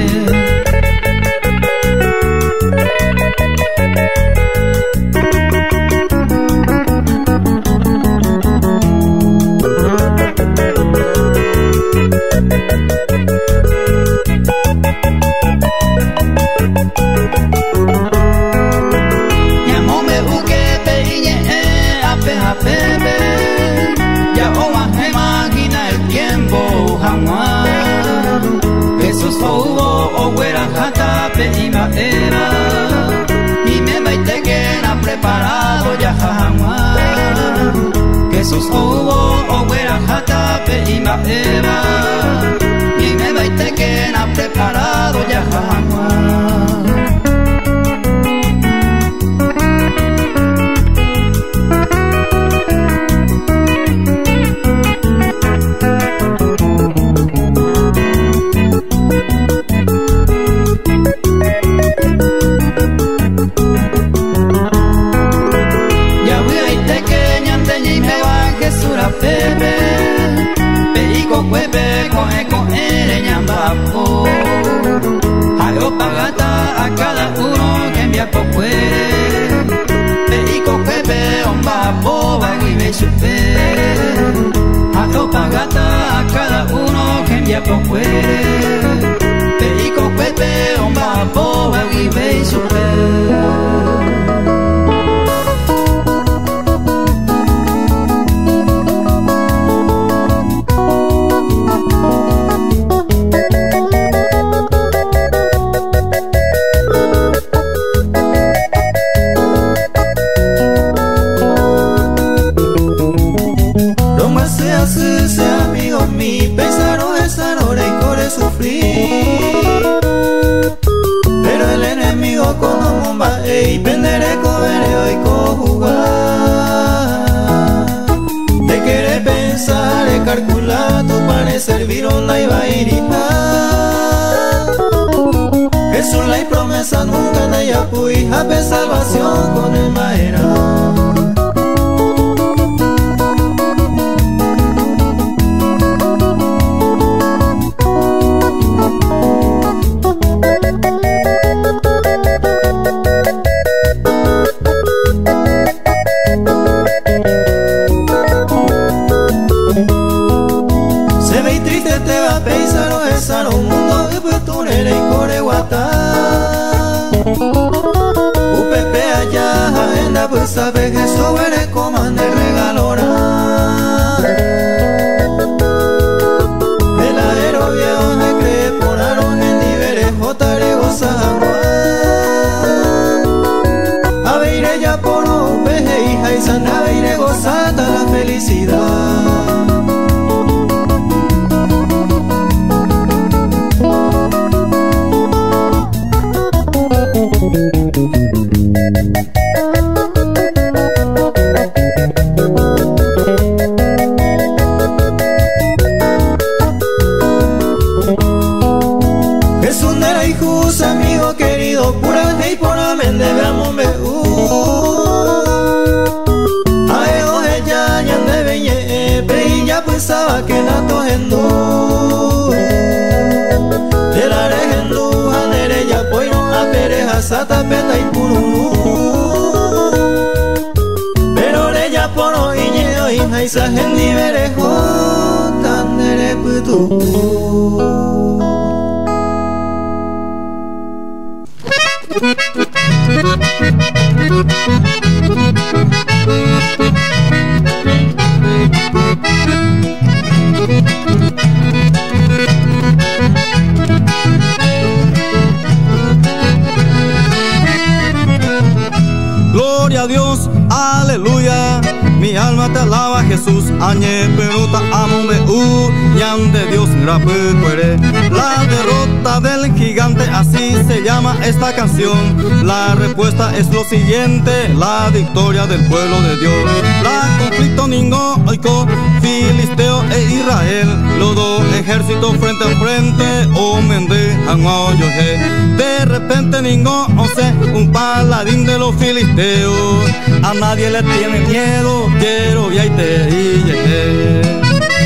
y madera y me baite que era preparado ya jamás que sus hubo o güera jatape y madera y me baite que era preparado ya jamás. Pepe, peico cuepe y super. A topagata a cada uno que envía por fuera. Perico pepe, omba boba y ve y super. Pero el enemigo con un bomba y penderé coberé hoy con jugar. Te quiere pensar y calcular tu para servir onda y va a ir a Jesús la promesa nunca de ella fui a ver salvación con el maera. Sabe que sobre comande regalora. El aero viejo me cree por Aaron en niveles jotare gozagua. A ver ella por un peje hija y sana veire gozata la felicidad. Pensaba que nato hendu de la regendu hanere ya poiro a pereja sata peta y purunu pero ella poro y ñeo y jaisa hendi berejo tandere putu. Gloria a Dios, aleluya. Mi alma te alaba, Jesús. Añe peruta amo me u ñan de Dios rapuere. La derrota del gigante, así se llama esta canción. La respuesta es lo siguiente: la victoria del pueblo de Dios. La conflicto ningo oiko, Filisteo e Israel. Los dos ejércitos frente a frente, omen de Hangoyoje. De repente ningo ose, un paladín de los filisteos. A nadie le tiene miedo, quiero ya y te y llegué.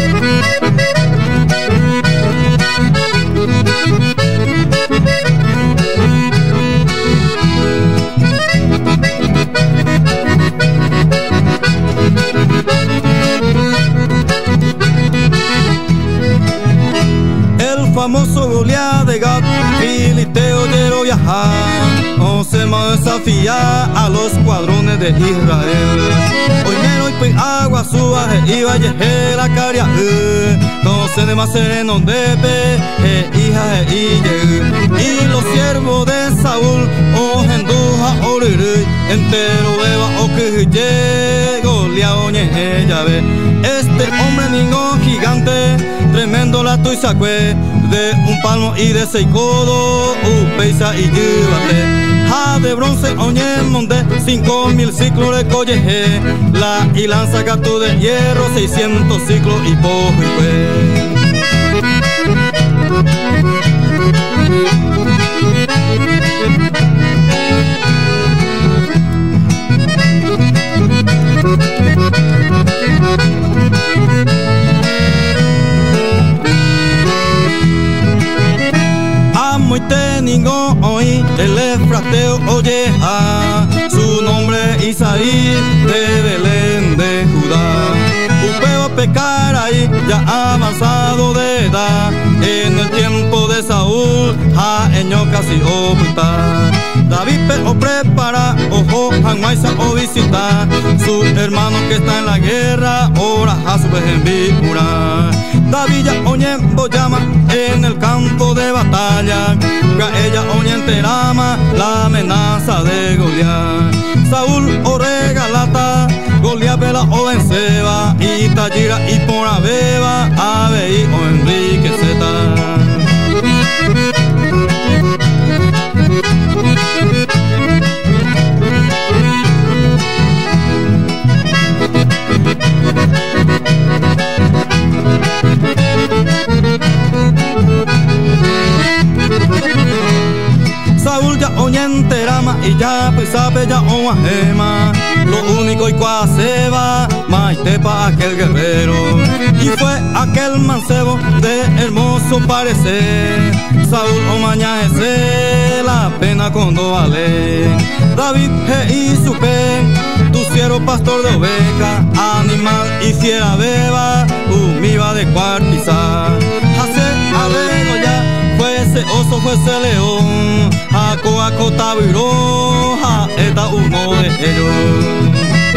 El famoso Goliat de Gat, filisteo quiero viajar. O se me desafía a los cuadrones de Israel. Hoy me doy pues agua suba y vaya la caria. Entonces de más sereno debe e hija e y los siervos de Saúl o genduja orere entero beba o que llego le oñe ella ve. Este hombre ningún gigante tremendo la tuya sacue de un palmo y de seis codos u peisa y llévate. Ja de bronce oñe monte cinco mil ciclos de colleje. La y lanza gato de hierro seiscientos ciclos y pojo y pues. Amo y te ningo hoy el efrateo oye a su nombre Isaí de Belén de Judá. pecar ahí, ya avanzado de edad. En el tiempo de Saúl, jaeño casi oculta. David o prepara, ojo, Hanmaisa o visita. Su hermano que está en la guerra, ora a su vez en vícula. David ya oñembo llama en el campo de batalla. Ella oñenterama la amenaza de Goliat. Saúl o regalata, Goliat vela o venceba. Y Tallira y por Abeba, Abei o Enrique Zeta. Saúl ya oñenterama y ya pisape ya oajema. Lo único y cuaseba, maitepa aquel guerrero. Y fue aquel mancebo de hermoso parecer. Saúl o mañajese la pena cuando vale. David he y supe, tu siervo pastor de oveja, animal y fiera beba, humiva de cuartizar. Hace alego ya, fuese oso, fuese león, Jaco, Jaco, Tabiró, ja, eta uno de ellos.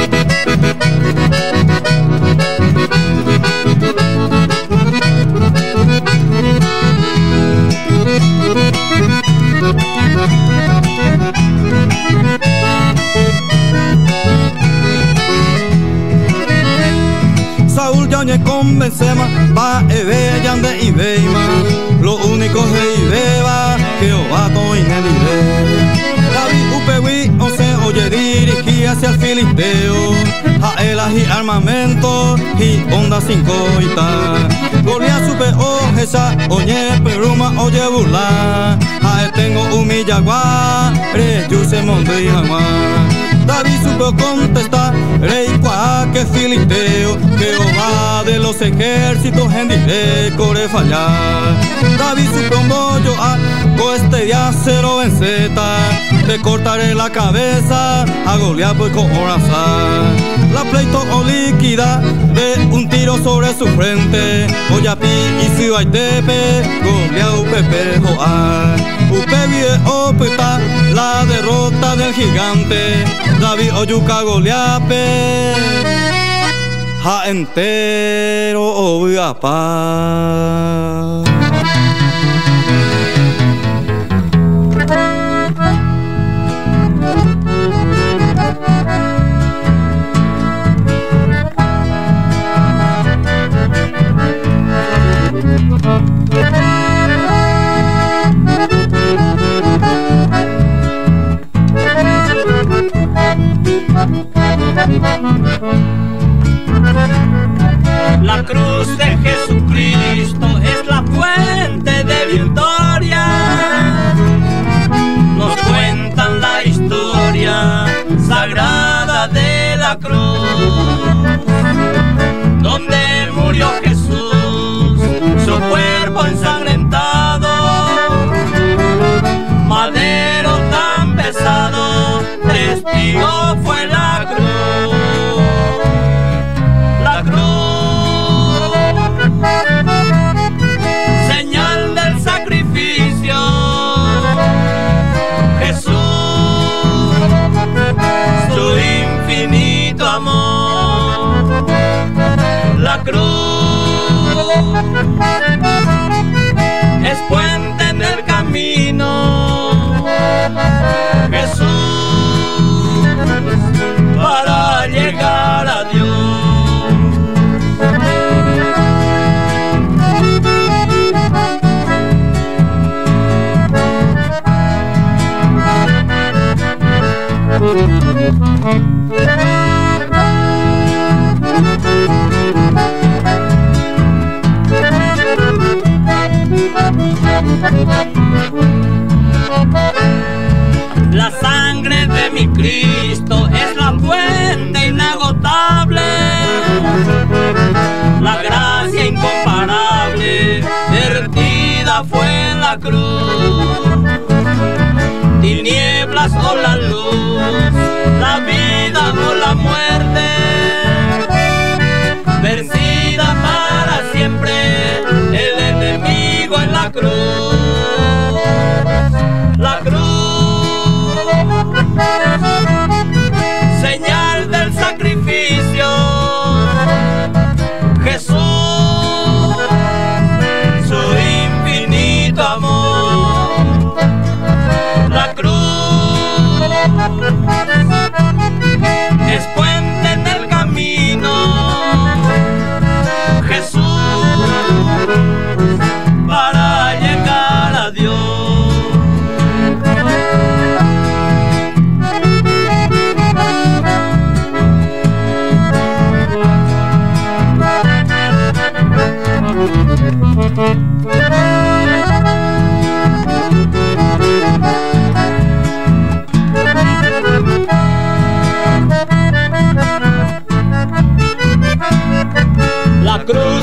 Saúl ya oñe convencema, va ebe yande y veima. Lo único es y beba, que ovato y nelire. David upewi o se oye dirigía hacia el filisteo. Jaelas y armamento y onda sin coita. Goliat supe ojesa, oñe peruma oye burla. Jae tengo humillagua, reyuse mondo y jamás. David supo contestar, rey cuá que filisteo, Jehová de los ejércitos en diré core fallar. David supo mollo a coeste de acero venceta, te cortaré la cabeza, a Goliat pues con corazón. La pleito o líquida de un tiro sobre su frente, Oyapi y Sibaitepe, Goliat upepe joar. Upevi opeta la derrota del gigante, David oyuca Goliape, ja entero oviapa. La cruz de Jesucristo es la fuente de victoria. Nos cuentan la historia sagrada de la cruz, donde murió Jesús, su cuerpo ensangrentado, madero tan pesado, testigo fue la cruz. La cruz, señal del sacrificio, Jesús, su infinito amor. La cruz es puente en el camino, Jesús, para llegar a Dios. La sangre de mi Cristo es la fuente inagotable, la gracia incomparable vertida fue en la cruz. Tinieblas o la luz, la vida o la muerte, vencida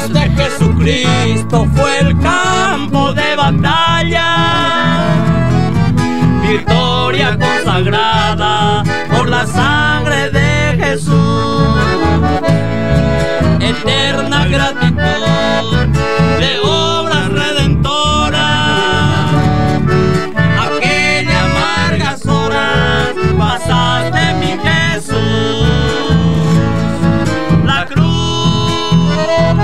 cruz de Jesucristo fue el campo de batalla, victoria consagrada por la sangre de Jesús. Eterna gratitud de obras redentoras, aquellas amargas horas pasaste, mi Jesús. La cruz,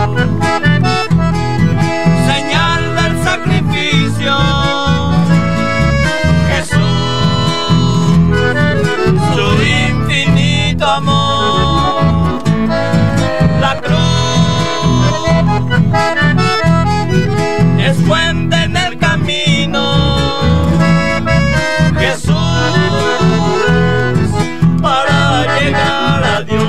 señal del sacrificio, Jesús, su infinito amor. La cruz es fuente en el camino, Jesús, para llegar a Dios.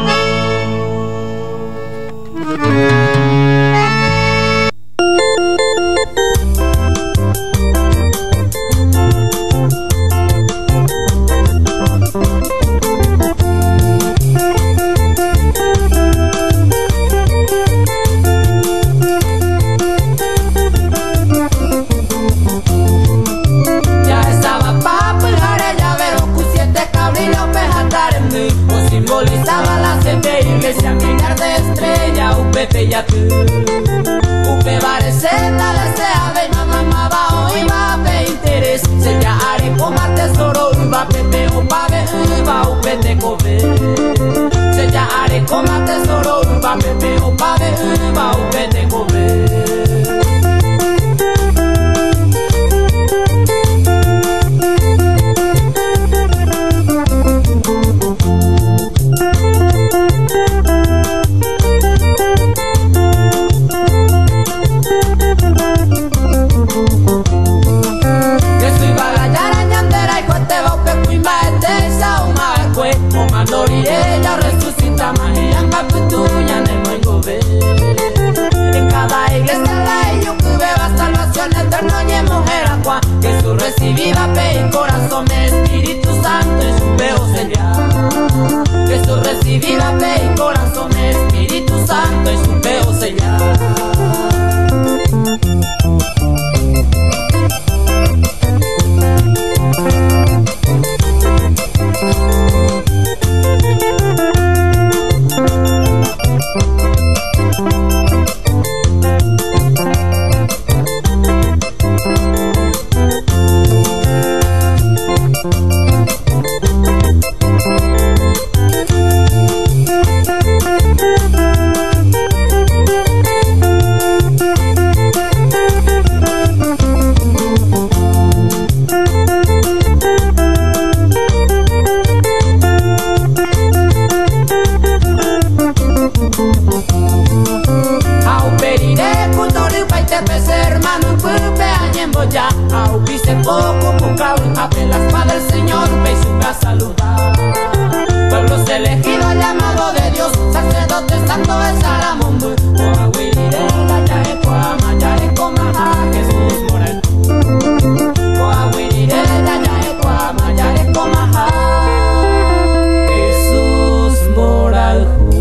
Iglesia mirar de estrella, upe peyatu, upe vareceta deseaba y mamá va hoy va pe interés, se ya haré como tesoro, uva pepe upa be uva upe te cobe, se ya haré como tesoro, uva pepe upa be uva upe te cobe. Ella resucita magia caputuña en el buen ve. En cada iglesia la ello que beba salvación eterna y mujer agua. Jesús recibía fe y corazón Espíritu Santo y su veo sellar. Jesús recibía fe y corazón Espíritu Santo y su veo sellar. Poco, poca, apenas para el Señor, ve y sube a saludar. Pueblos elegidos, llamado de Dios, sacerdote santo es Salamundo. Coahuilire, la yae, coama, yae, comaja, Jesús mora en tú. Coahuilire, la yae, coama, yae, comaja, Jesús mora en tú.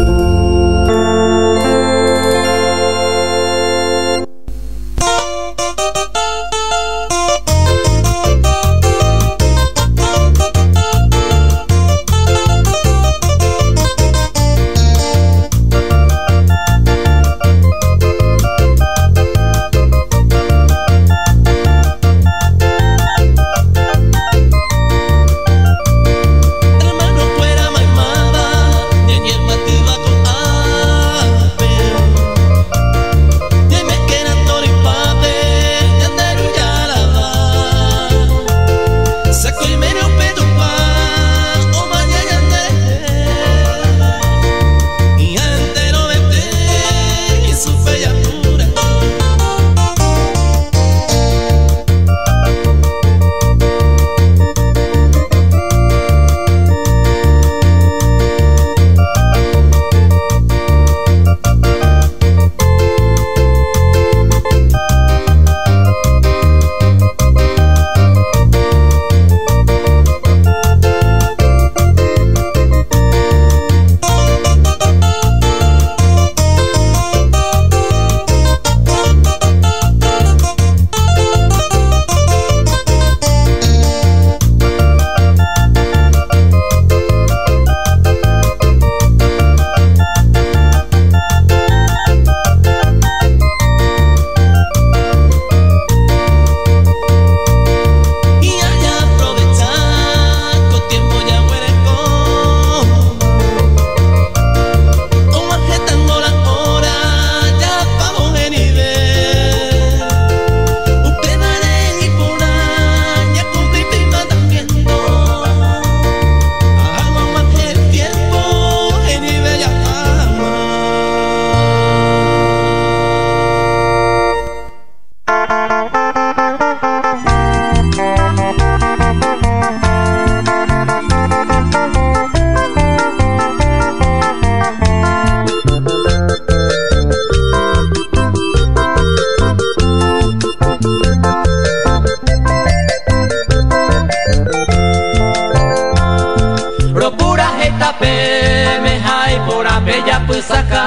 pusaka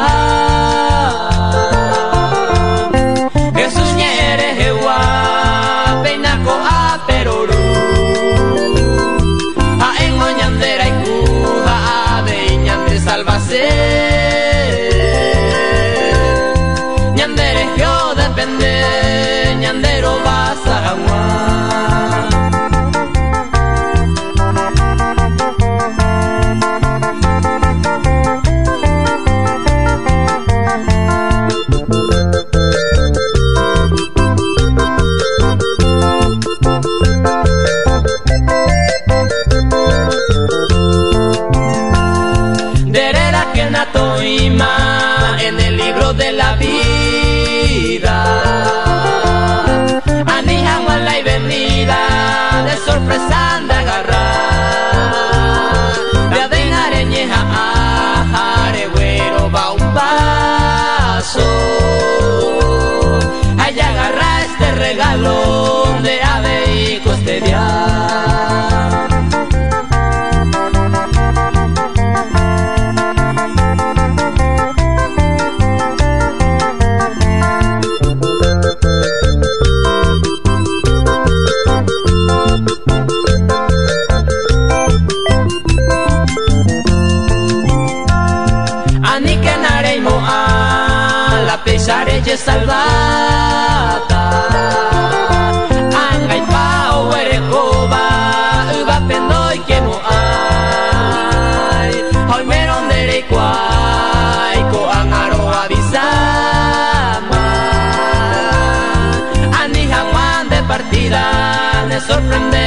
Jesús nyere hewa peinako aperoru a engo nyandera iku ha ade nyande salvase nyandere yo depende nyandero basa agua en el libro de la vida Anija la y venida de sorpresa de agarrar de adenareñeja a aregüero va un paso allá agarra este regalo de ave y custodiar Pesarelle salvata Angai pao erekoba Uba pendoi kemo ai Hoy meron dere kwai Ko angaro avisama Ani jaman de partida Me sorprende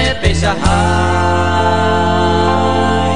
pesahai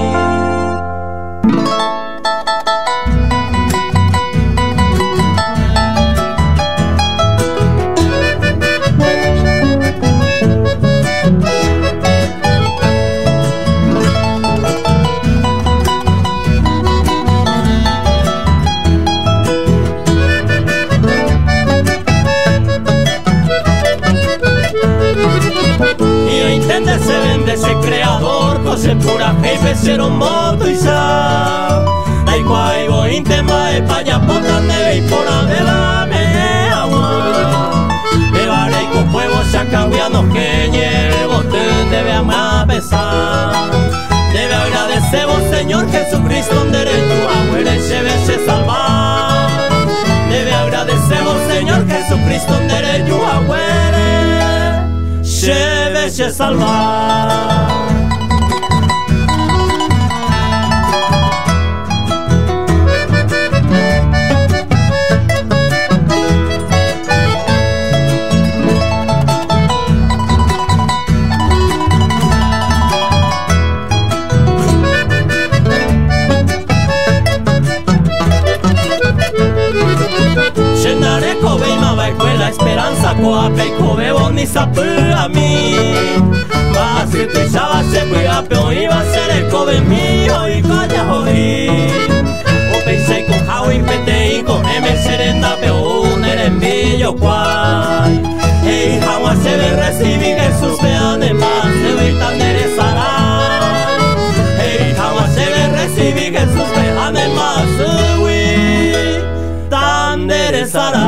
Se vende ese creador, cose pura jefe, ser un moto y sa. Dai quai vo in tema e paya potan de y por avela me agua. Llevaré con fuego sacavianos que llevo te debe amar pesar. Debe agradecer vos Señor Jesucristo en derecho a muere se ve salvar. Debe agradecer vos Señor Jesucristo en derecho a muere se ve salvar. Llenaré cobeima va escuela esperanza coape y cobebo ni sapu a mí. Va a ser tu chava se cuida pero iba a ser el cobe mío y calla hoy. O pensé con Jao y pete y con M serenda pero un erembillo cual. Hey Jao se ve recibir Jesús te además se ve tan erezará. Hey Jao se ve recibir Jesús te además se ve tan erezará.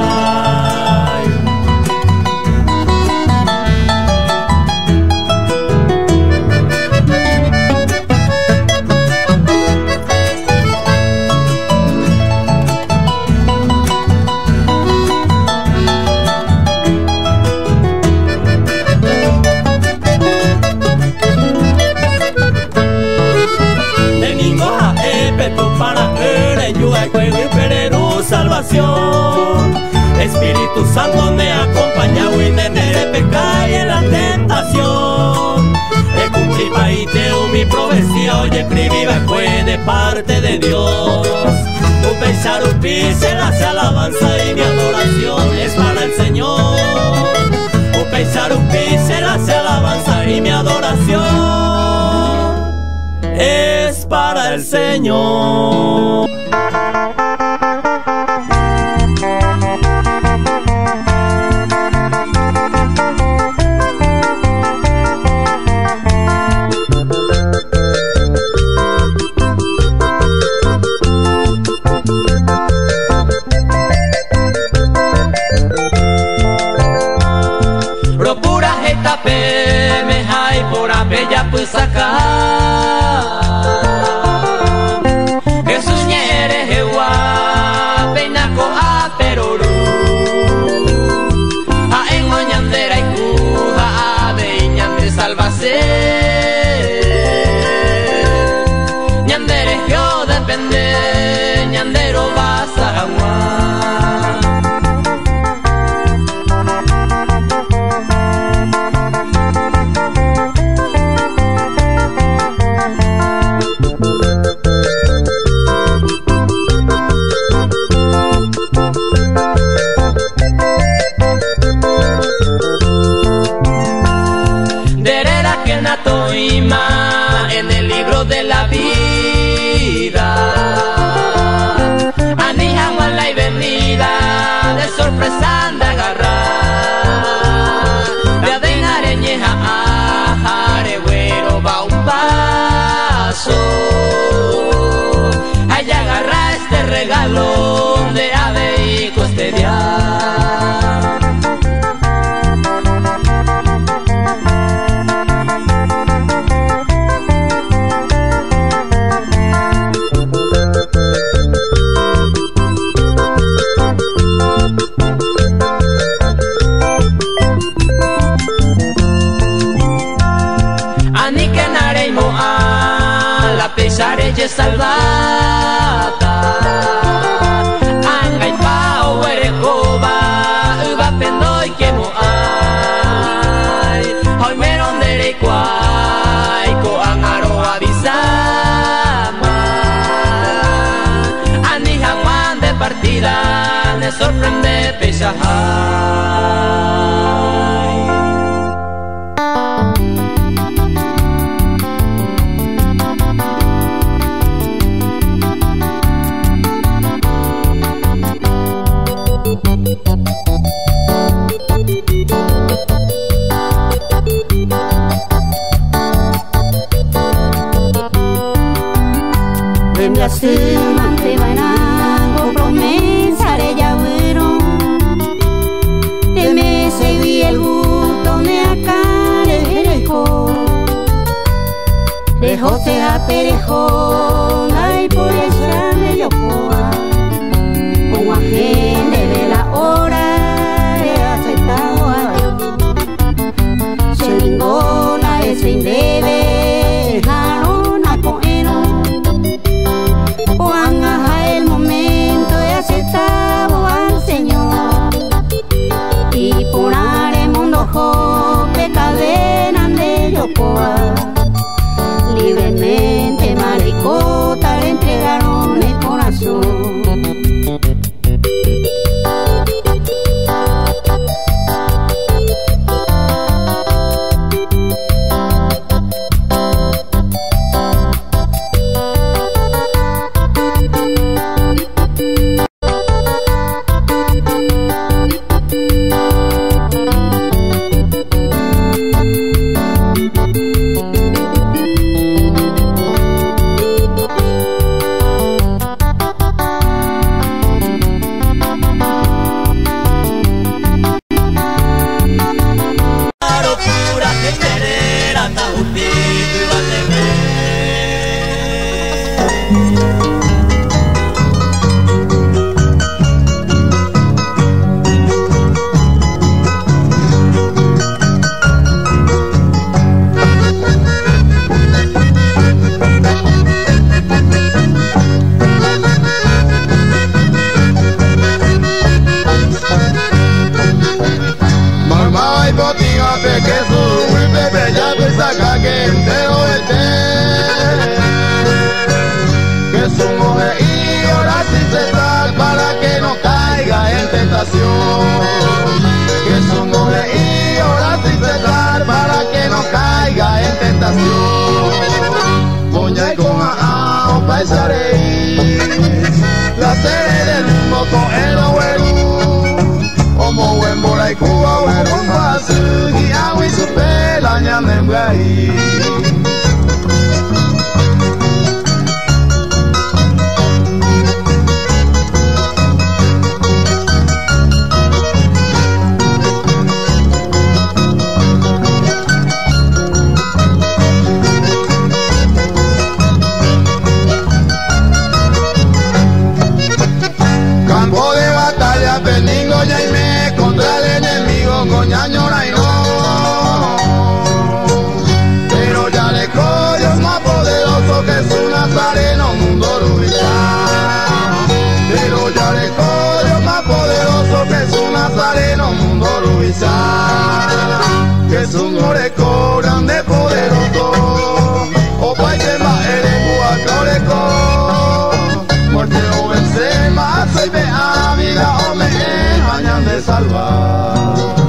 Espíritu Santo me acompaña y me pecar en la tentación. He cumplido y teo mi profecía, hoy escribí fue de parte de Dios. Un pensar un pise la alabanza y mi adoración es para el Señor. Un pensar un pise la alabanza y mi adoración es para el Señor. me sorprende Peshahai. Mante banango promesa de llavero de me seguí el gusto de acá de Jericó de José a Perejón ay por esa de Yocoa con agente de la hora de aceptado se lingona ese indebe jarona con eno el momento de aceptar al Señor y poner el mundo joven cadena de Yocoa libremente maricota le entregaron el corazón. La serie del mundo con el abuelo como buen bola y cuba buen paso y agua y su pela ñame mbrai. Pero ya le creo Dios más poderoso que es un nazareno mundo rubicán. Pero ya le creo Dios más poderoso que es un nazareno mundo rubicán. Que es un oreco grande poderoso. O pa' que más eres guacareco. Porque o vence más soy de vida o me engañan de salvar.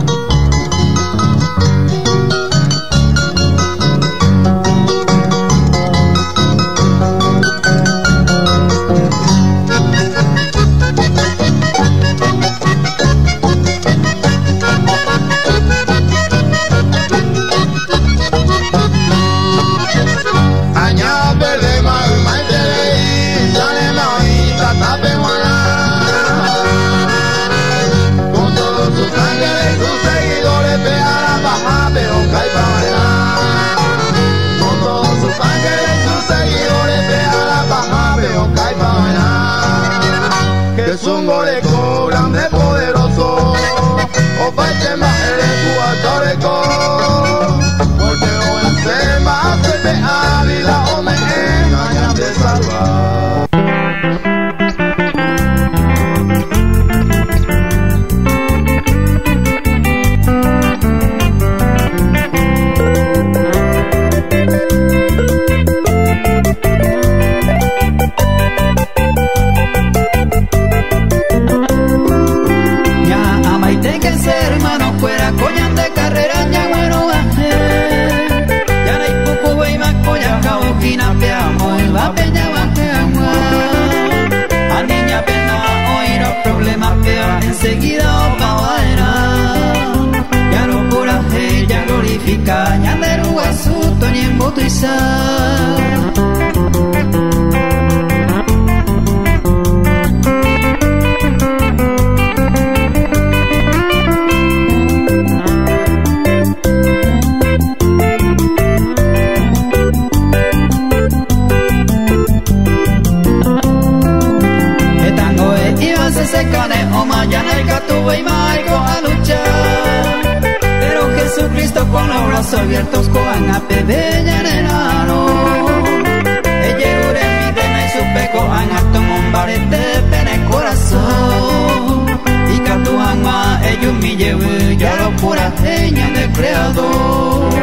Es un oreco grande poderoso, o parte más eres tu atareco, porque o vence más se te ávila o me engañan de salvar. luchar. Se cane o mañana el catuve y marco a luchar, pero Jesucristo con los brazos abiertos coan a pebeña en el ano. Ella jure mi dena y su peco an a tomar barete pene corazón, y catuan ma ellos mi lleve ya lo pura seña del creador.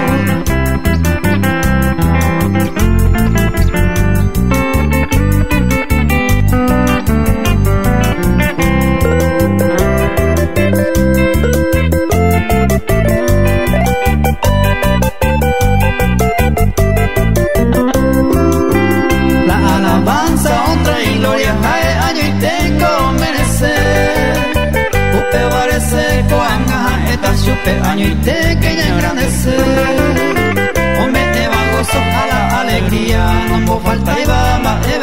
Chupe año y te que ya engrandecer, hombre te va gozo a la alegría, no me falta y va más de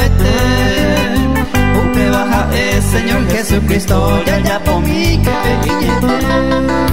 vete, usted baja el Señor Jesucristo, ya ya por mí que pequeñete.